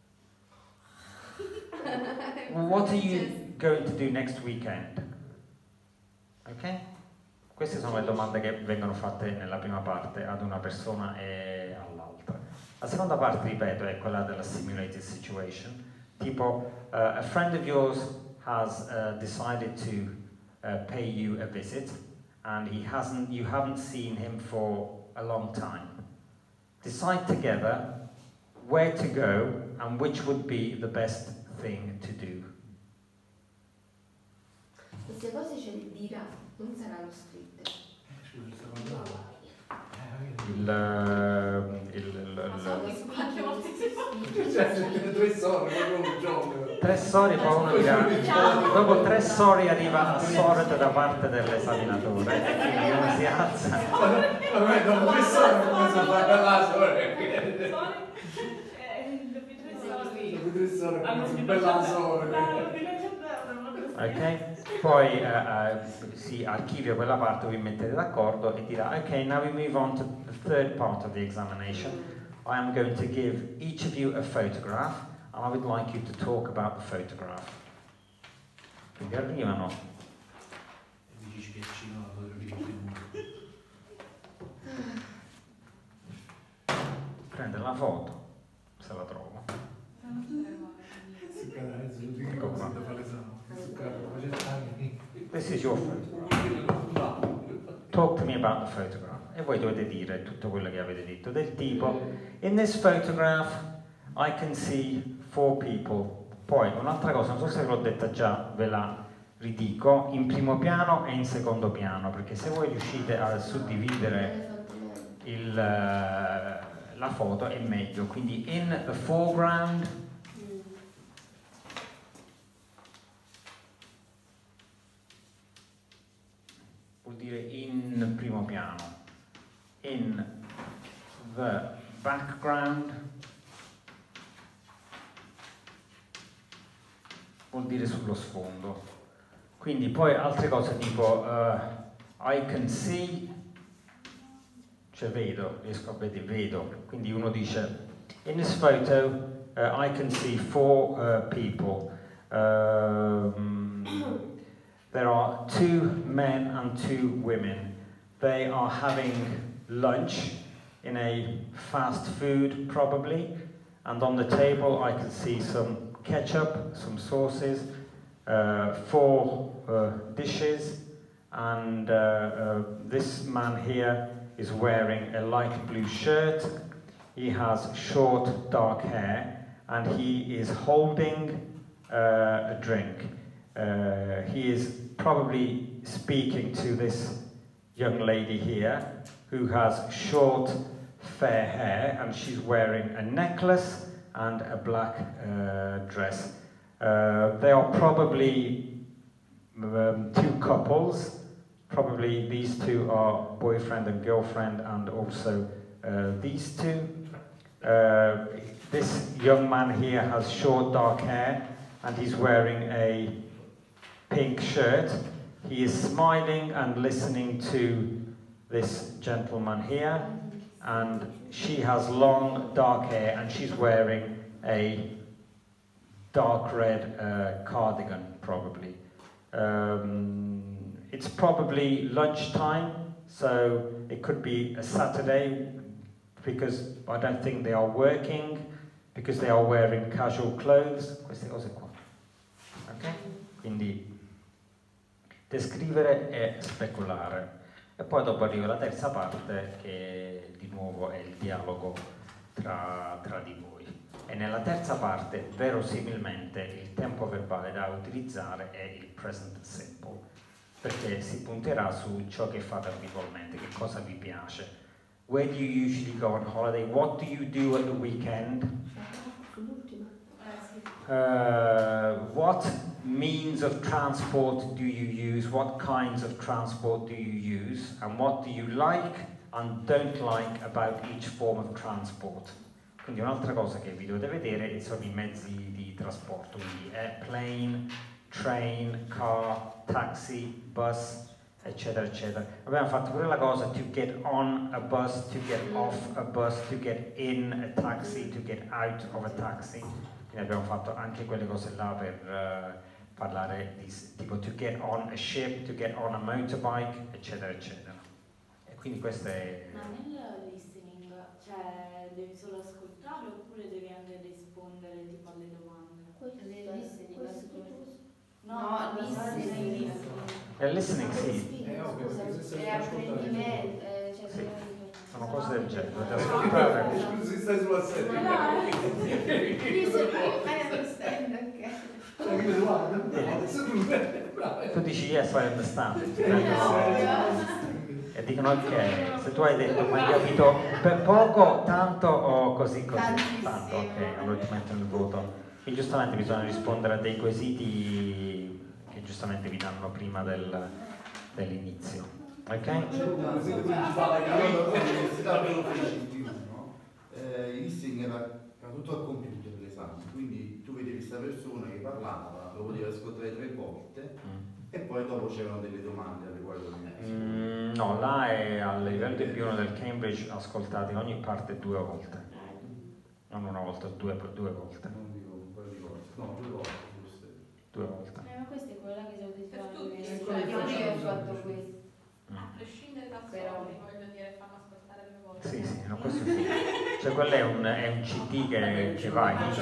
Well, what are you going to do next weekend? Ok? Queste sono le domande che vengono fatte nella prima parte ad una persona e all'altra. La seconda parte, ripeto, è quella della simulated situation. Tipo, uh, a friend of yours has uh, decided to uh, pay you a visit and he hasn't, you haven't seen him for a long time. Decide together where to go and which would be the best thing to do. Queste cose ce le dirà, non saranno scritte. Il, eh, il, il, Ma so il, che spicchi, questi spicchi. Cioè, tre storie, proprio un gioco. tre storie, poi uno dirà, dopo tre storie arriva a sorte da parte dell'esaminatore e quindi uno si alza. Vabbè, dopo tre storie come si fa bella storia. Dopo tre storie come si bella storia. Ok? Poi eh, eh, si archivia quella parte, vi mettete d'accordo e dirà ok, now we move on to the third part of the examination. I am going to give each of you a photograph and I would like you to talk about the photograph. Quindi arrivano, Dici spiaccino, la foto prende la foto, se la trovo. Si cade mezzo, non dico come si fa l'esame. Si cade, facendo anni. This is your photograph. Talk to me about the photograph. E voi dovete dire tutto quello che avete detto del tipo. In this photograph I can see four people. Poi un'altra cosa, non so se ve l'ho detta già, ve la ridico, in primo piano e in secondo piano, perché se voi riuscite a suddividere il, uh, la foto è meglio. Quindi in the foreground, vuol dire in primo piano, in the background vuol dire sullo sfondo. Quindi poi altre cose tipo uh, I can see, cioè vedo, riesco a vedere, vedo. Quindi uno dice in this photo uh, I can see four uh, people. Um, There are two men and two women. They are having lunch in a fast food, probably. And on the table, I can see some ketchup, some sauces, uh, four uh, dishes. And uh, uh, this man here is wearing a light blue shirt. He has short, dark hair, and he is holding uh, a drink. Uh, he is probably speaking to this young lady here who has short, fair hair, and she's wearing a necklace and a black uh, dress. Uh, they are probably um, two couples. Probably these two are boyfriend and girlfriend, and also uh, these two. Uh, this young man here has short, dark hair, and he's wearing a pink shirt. He is smiling and listening to this gentleman here, and she has long dark hair and she's wearing a dark red uh, cardigan, probably. Um, it's probably lunchtime, so it could be a Saturday, because I don't think they are working, because they are wearing casual clothes. Queste cose qua. Ok? Quindi descrivere e speculare. E poi dopo arriva la terza parte, che di nuovo è il dialogo tra, tra di voi. E nella terza parte, verosimilmente, il tempo verbale da utilizzare è il present simple, perché si punterà su ciò che fate abitualmente, che cosa vi piace. Where do you usually go on holiday? What do you do at the weekend? Eh, sì. Uh, what means of transport do you use? What kinds of transport do you use? And what do you like and don't like about each form of transport? Quindi un'altra cosa che vi dovete vedere sono i mezzi di trasporto, quindi airplane, train, car, taxi, bus, eccetera eccetera. Abbiamo fatto pure la cosa to get on a bus, to get off a bus, to get in a taxi, to get out of a taxi. Quindi abbiamo fatto anche quelle cose là per uh, parlare di tipo to get on a ship, to get on a motorbike, eccetera eccetera. E quindi questo è... Ma nel listening, cioè devi solo ascoltare oppure devi anche rispondere tipo alle domande? Nel listening, No, listening. E listening sì, Eh, ovvio, perché se e stai ascoltando... apprendimento, eh, cioè Sì. quello- sono cose del genere, dovete ascoltare. Scusi, stai sulla sedia. I understand, ok. Cioè, che guarda, adesso tu bravo. Tu dici yes, I understand. E dicono ok, se tu hai detto ma hai capito per poco, tanto o così così, tanto, ok, allora ti mettono il voto. E giustamente bisogna rispondere a dei quesiti che giustamente vi danno prima del, dell'inizio. Ok? All'università avevo fece il più, no? Eh, il listening era, era tutto al computer l'esame, quindi tu vedevi questa persona che parlava, lo potevi ascoltare tre volte e poi dopo c'erano delle domande alle quali dovevi rispondere. Mm, no, là è al livello di più uno del Cambridge, ascoltate ogni parte due volte. Non una volta, due, due volte. Non dico un paio di volte, no, due volte forse. Due volte. Eh, ma questa è quella che si utilizza Per tutti. all'università. Io io ho fatto questo. A prescindere da Però- soldi, voglio dire, fanno ascoltare due volte. Sì, sì, no, questo sì. Cioè quello è un, è un C D che, che va, inizia.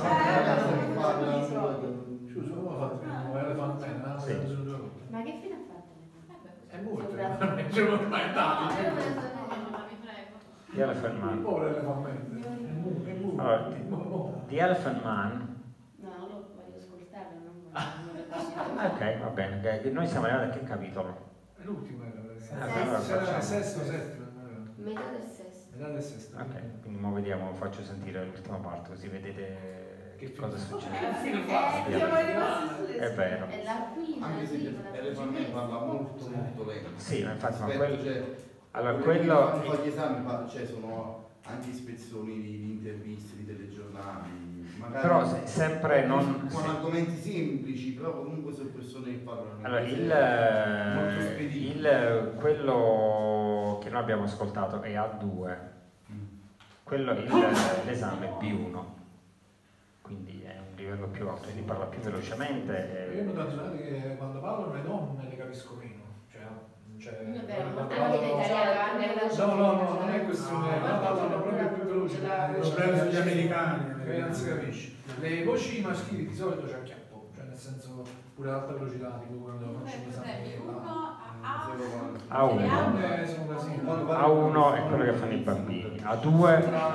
Scusa, come ho fatto? Non era fatto bene, no? Sì. Ma che fine ha fatto? Eh beh, È molto, Sopra- non ci vuole mai no, tanto. io penso no, ma vi prego. The Elephant Il Man. povero era fa mente. È mu- è mu- Allora, mu- The Elephant Man. No, non lo voglio ascoltare, non voglio. Ok, va bene. che- che Noi siamo arrivati a che capitolo? È l'ultimo era. Ah, perché- allora C'era facciamo. il sesto, settimo. non era. Metà del sesto. Metà del sesto. Ok, quindi ora vediamo, faccio sentire l'ultima parte così vedete Che cosa film. succede. Eh, siamo rimasti sulle È vero. È la quinta, Anche se sì, la Elephant Man parla molto molto lento. Sì, ma infatti, ma Aspetta, quello... cioè, Allora, quelli che quello... fanno fare gli esami, fa- cioè sono anche ispezioni di, di interviste, di telegiornali, magari Però se- sempre non... con sì. argomenti semplici, però comunque sono persone che parlano Allora, inglese il, molto spedito. il, quello che noi abbiamo ascoltato è A due, Mm. quello, il- l'esame è B uno, quindi è un livello più alto, quindi parla più velocemente. Io ho e- notato solamente che quando parlano le donne le capisco meno. Cioè, cioè, È vero, quando molte parlano- volte italiane No, no, no, non è questione, no, parlano proprio più veloce. Il problema sugli americani. Che non si capisce. Le voci maschili di solito c'è acchiappo, cioè nel senso pure ad alta velocità, tipo quando faccio Comunque, l'esame. uno a Zero quando- A uno. Le donne sono casino. Quando parlo- A uno è quello che fanno i bambini, A due,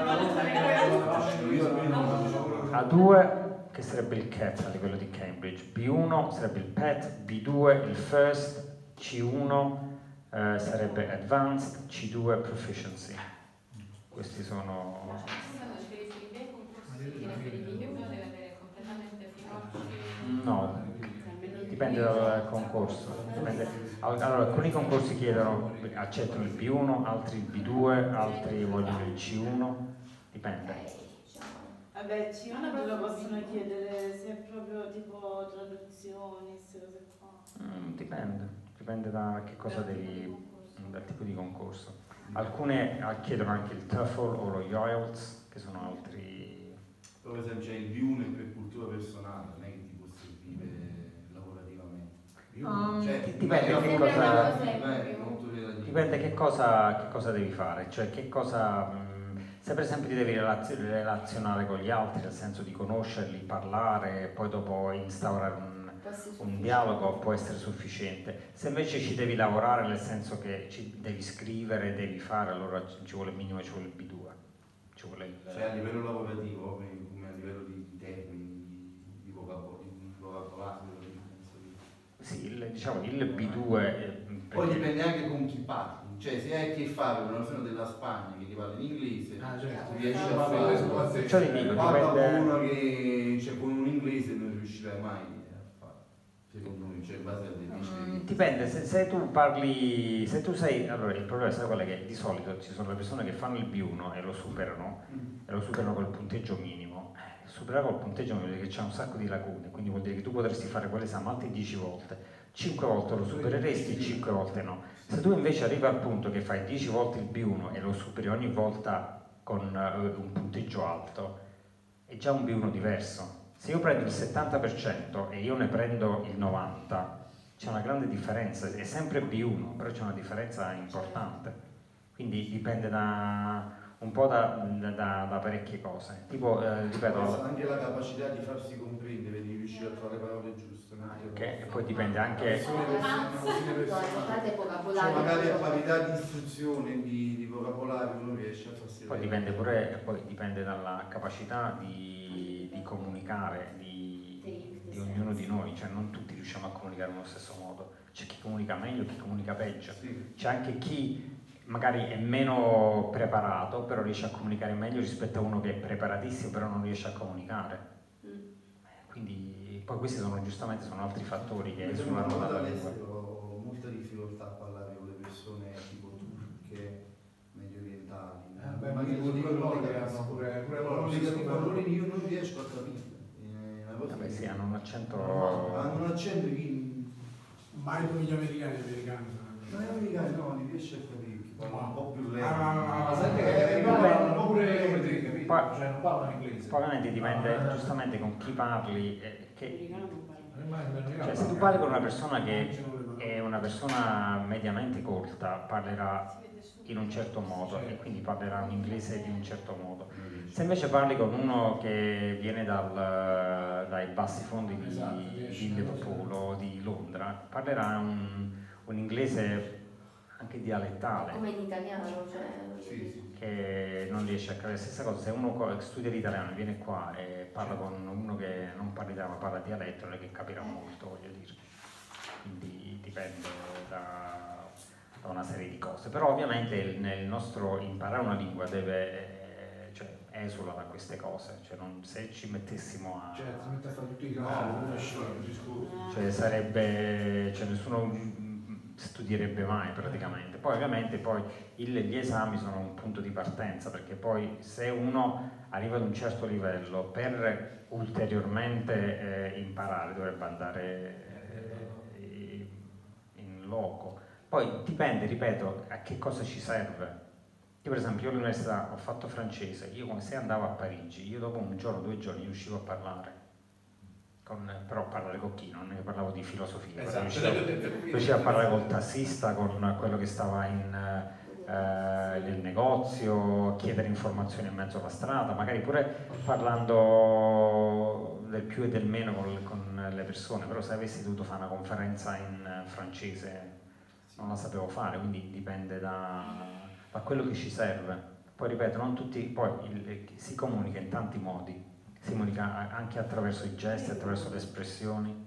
Io almeno non faccio A due che sarebbe il C A T a livello di Cambridge, B uno sarebbe il P E T, B due il FIRST, C uno eh, sarebbe Advanced, C due Proficiency. Questi sono... sono scritti dei concorsi di referiti che uno deve avere completamente finocchi. No, dipende dal concorso. Dipende. Allora, alcuni concorsi chiedono, accettano il B uno, altri il B due, altri vogliono il C uno, dipende. Vabbè, C uno te lo possono chiedere se è proprio tipo traduzioni, queste cose qua. Mm, dipende, dipende da che cosa devi, dal tipo di concorso. Alcune ah, chiedono anche il TOEFL o lo I E L T S, che sono altri... Per esempio c'è il B uno per cultura personale, non è che ti può servire lavorativamente. Um, Cioè, di- dipende ma è che molto- cosa- è molto relativo. Dipende che cosa, che cosa devi fare, cioè che cosa... mh, se per esempio ti devi relazio- relazionare con gli altri, nel senso di conoscerli, parlare, poi dopo instaurare un, un dialogo può essere sufficiente. Se invece ci devi lavorare, nel senso che ci devi scrivere, devi fare, allora ci ci vuole il minimo, ci vuole il B due. Ci vuole il... Cioè a livello lavorativo, come come a livello di, di termini, di, di vocabolo- di vocabolario, penso di- Sì, il, diciamo il B due... eh, Poi perché- dipende anche con chi parli, Cioè se hai a che fare con una persona della Spagna che ti parla in inglese, Ah, certo. riesci a Ma fare. inglese, Cioè, ti dico, Parla con dipende- uno che cioè, con un inglese non riuscirai mai a fare. Secondo me, cioè in base alle Mm, difficoltà. dipende, se, se tu parli, se tu sei, allora il problema sai qual è? Che di solito ci sono le persone che fanno il B uno e lo superano, e lo superano col punteggio minimo. Eh, superare col punteggio minimo vuol dire che c'è un sacco di lacune, quindi vuol dire che tu potresti fare quell'esame altre dieci volte, cinque volte lo supereresti, cinque volte no. Se tu invece arrivi al punto che fai dieci volte il B uno e lo superi ogni volta con eh, un punteggio alto, è già un B uno diverso. Se io prendo il settanta per cento e io ne prendo il novanta per cento, c'è una grande differenza, è sempre B uno, però c'è una differenza importante. Quindi dipende da, un po' da, da, da parecchie cose. Tipo, eh, ripeto, Anche la capacità di farsi comprendere, di riuscire a trovare le parole giuste. no? che e poi dipende anche... Persone, persone, No, persone, l'importante è Cioè, vocabolario. magari a parità di istruzione, di, di vocabolario, uno riesce a farsi Poi dipende pure, poi dipende dalla capacità di, di comunicare di, di ognuno di noi, cioè non tutti riusciamo a comunicare nello stesso modo, c'è chi comunica meglio, chi comunica peggio, Sì. c'è anche chi magari è meno preparato però riesce a comunicare meglio rispetto a uno che è preparatissimo però non riesce a comunicare. Mm. Eh, Quindi poi questi sono giustamente sono altri fattori che Io sulla sono ruota andato della lingua. all'estero, ho molta difficoltà a parlare con le persone tipo turche, medio orientali. Eh, beh, ma io dico loro che hanno pure- pure loro Non li si capisco, parlano. loro io non riesco a capire. È una cosa Vabbè, che- sì, hanno un accento... hanno un accento che Mai come gli americani, gli americani sono. non è americano, no, li riesce a capire, che parlano un po' più lento. Ah, Ma sai che parlano pure come te, capito? Poi- Cioè non parlano inglese. Poi ovviamente dipende giustamente con chi parli, eh, che, cioè se tu parli con una persona che è una persona mediamente colta, parlerà in un certo modo e quindi parlerà un inglese in un certo modo. Se invece parli con uno che viene dal- dai bassi fondi di, di Liverpool o di Londra, parlerà un, un inglese anche dialettale. Come in italiano, cioè. Sì, sì. Che non riesce a capire. Stessa cosa, se uno co- studia l'italiano e viene qua e parla con uno che non parla italiano ma parla dialetto, non è che capirà molto, voglio dire. Quindi dipende da, da una serie di cose. Però ovviamente il, nel nostro imparare una lingua deve, eh, cioè, esula da queste cose. Cioè non, se ci mettessimo a... Cioè, si mette a fare tutti i canali, Cioè sarebbe, cioè nessuno mm, studierebbe mai praticamente. Poi ovviamente poi il- gli esami sono un punto di partenza perché poi se uno arriva ad un certo livello per ulteriormente eh, imparare dovrebbe andare eh, in loco. Poi dipende, ripeto, a che cosa ci serve. Io per esempio io all'università ho fatto francese, io come se andavo a Parigi, io dopo un giorno, due giorni riuscivo a parlare. Con, però parlare con chi? Non è che parlavo di filosofia, però riuscivo, riuscivo a parlare col tassista, con quello che stava in, eh, nel negozio, chiedere informazioni in mezzo alla strada, magari pure parlando del più e del meno con, con le persone, però se avessi dovuto fare una conferenza in francese non la sapevo fare, quindi dipende da, da quello che ci serve. Poi ripeto, non tutti, poi il, si comunica in tanti modi. Si comunica anche attraverso i gesti, attraverso le espressioni,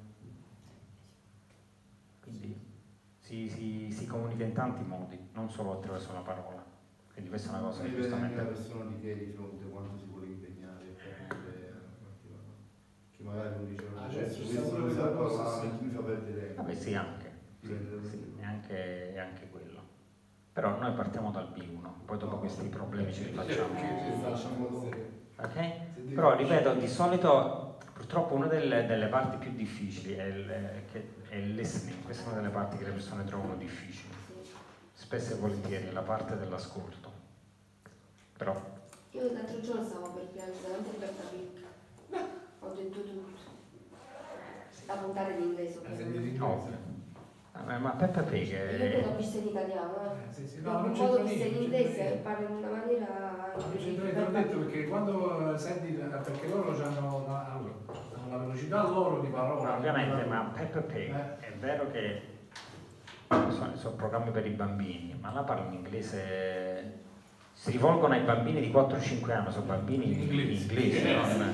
quindi si, si, si comunica in tanti modi, non solo attraverso una parola. Quindi questa è una cosa che Dipende anche giustamente... la persona di che è di fronte, quanto si vuole impegnare, capire, che magari uno dice Ah, "No, certo, questo ci questo sta non pure sa quella cosa, parlare, sì. chi mi fa perdere tempo". Vabbè sì, anche, sì, sì, è anche, è anche quello. Però noi partiamo dal B uno, poi dopo questi problemi ce li facciamo. Facciamo dopo. Ok? Però ripeto, di solito purtroppo una delle, delle parti più difficili è il, che è il listening, questa è una delle parti che le persone trovano difficili, spesso e volentieri è la parte dell'ascolto. Però Io l'altro giorno stavo per piangere davanti a questa picca. Ho detto tutto. La puntata in inglese, ovviamente. ovvio. Ah, ma Peppa Pig Io è... che l'ho vista in italiano, eh. Eh, sì, sì, No, no, non un c'entra modo vista niente. in non c'entra inglese niente. parla in una maniera Non c'entra niente, l'ho detto perché quando senti, perché loro hanno una, allora, hanno la velocità loro di parola. Ma ovviamente, ma Peppa Pig Eh. è vero che sono, sono programmi per i bambini, ma là parlano in inglese, si rivolgono ai bambini di quattro cinque anni, sono bambini in Inglesi. inglese, non...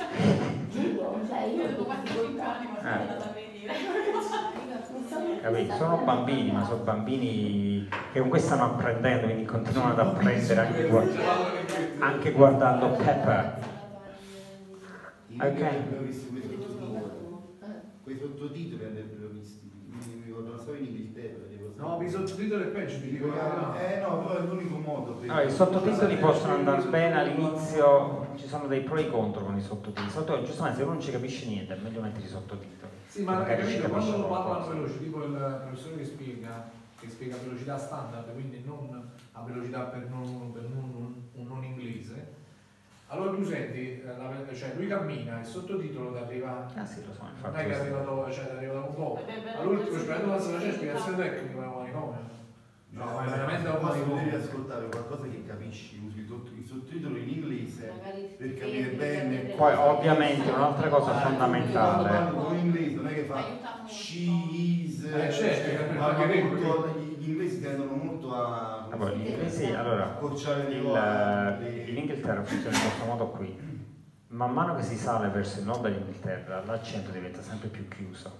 Giuro, cioè io Io ho dopo quattro cinque anni mi sono Eh. andata a venire. mi sono Capito? sono bambini, ma sono bambini che comunque stanno apprendendo, quindi continuano ad apprendere anche, guard- anche guardando Pepper. Ok. Quei sottotitoli andrebbero visti, mi ricordo, stavo in Inghilterra. No, i sottotitoli è peggio, ti dico no. Eh no, però è l'unico modo per... Allora, i sottotitoli possono andare bene all'inizio, ci sono dei pro e contro con i sottotitoli. Sotto, giustamente se uno non ci capisce niente è meglio mettere i sottotitoli. Sì, ma Magari capito, ci quando capisce parlano qualcosa. veloce, tipo il professore che spiega, che spiega a velocità standard, quindi non a velocità per non, per non, non, un non inglese, allora tu senti, la, cioè lui cammina, il sottotitolo ti arriva, Ah sì, lo so, non infatti. è che lo so. arriva dopo, cioè ti arriva dopo un po'. Vabbè, però All'ultimo, questo- sperando la c'è spiegazione tecnica, ma è un manicomio. No, ma è veramente un Quando devi manicomio. ascoltare qualcosa che capisci, usi i sott- i sottotitoli in inglese Magari per ti capire fermi, bene. per Poi vedere- ovviamente un'altra cosa Quando fondamentale. parli con l'inglese non è che fa Aiuta molto. she is, Eh, certo, ma perché molto, gli inglesi tendono molto a Ah, poi gli inglesi, allora, accorciare le il, cose. in Inghilterra funziona in questo modo qui. Man mano che si sale verso il nord dell'Inghilterra, l'accento diventa sempre più chiuso.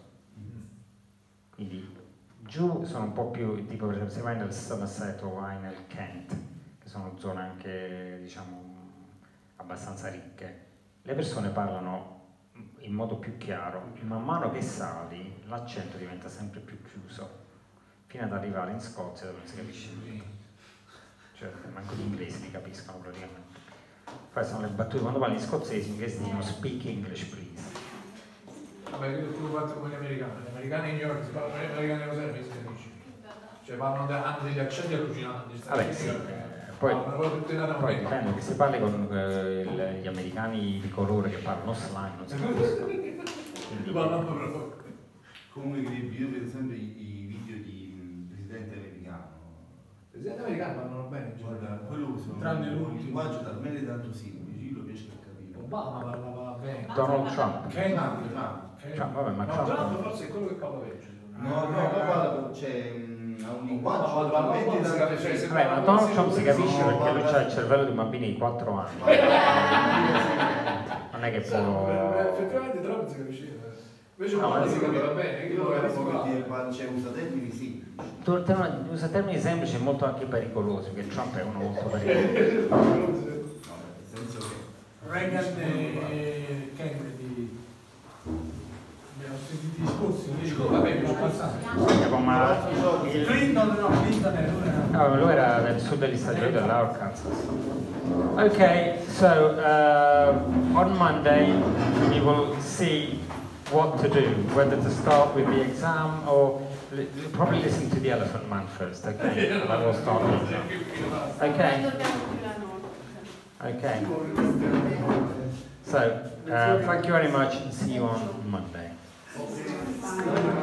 Quindi giù sono un po' più, tipo per esempio se vai nel Somerset o vai nel Kent, che sono zone anche, diciamo, abbastanza ricche, le persone parlano in modo più chiaro. Man mano che sali, l'accento diventa sempre più chiuso, fino ad arrivare in Scozia dove non si capisce niente. Cioè, manco gli inglesi li capiscono praticamente. Poi sono le battute, quando parli in scozzese, gli inglesi dicono speak English please. Vabbè, io tu fatto come gli americani, gli americani in New York si parlano gli americani lo sai, si capisce. Cioè parlano, de- hanno degli accenti allucinanti. Vabbè, sì. Poi, Parlano proprio tutte le poi dipende che se parli con eh, il- gli americani di colore che parlano slang non si capiscono. Ti parlano proprio. Comunque io vedo sempre i, i video di mh, presidente americano. I presidenti americani parlano bene in Guarda, generale. quello usa Tranne un l'ultimo. linguaggio talmente tanto semplice, io lo riesco a capire. Obama parlava bene. Donald Trump. Kennedy. Trump. Trump, vabbè, ma no, Trump- Trump forse è quello che parla peggio. No, no, ma guarda, c'è mh, ha un linguaggio Obama parla talmente Obama si tanto capisce, se Vabbè, ma Donald Trump si capisce No, perché lui guarda. ha il cervello di un bambino di quattro anni. Non è che può... Effettivamente Trump si capisce. Invece No, Obama ma si io- capiva bene, che Io poi lo era capisco avvocato. perché quando c'è usa termini semplici. Tu te- usa termini semplici e molto anche pericolosi, perché Trump è uno molto pericoloso. No, nel senso che Reagan e Kennedy. Abbiamo sentito i discorsi, non dico, vabbè, mi abbastanza. Ecco, ma il- Clinton no, Clinton è lui era- No, lui era del sud degli Stati Uniti, dell'Arkansas. Okay, so uh, on Monday we will see what to do, whether to start with the exam or li- probably listen to the Elephant Man first, okay? And then we'll start the exam. Okay, Dobbiamo più la nota. okay. So, uh, thank you very much and see you on Monday.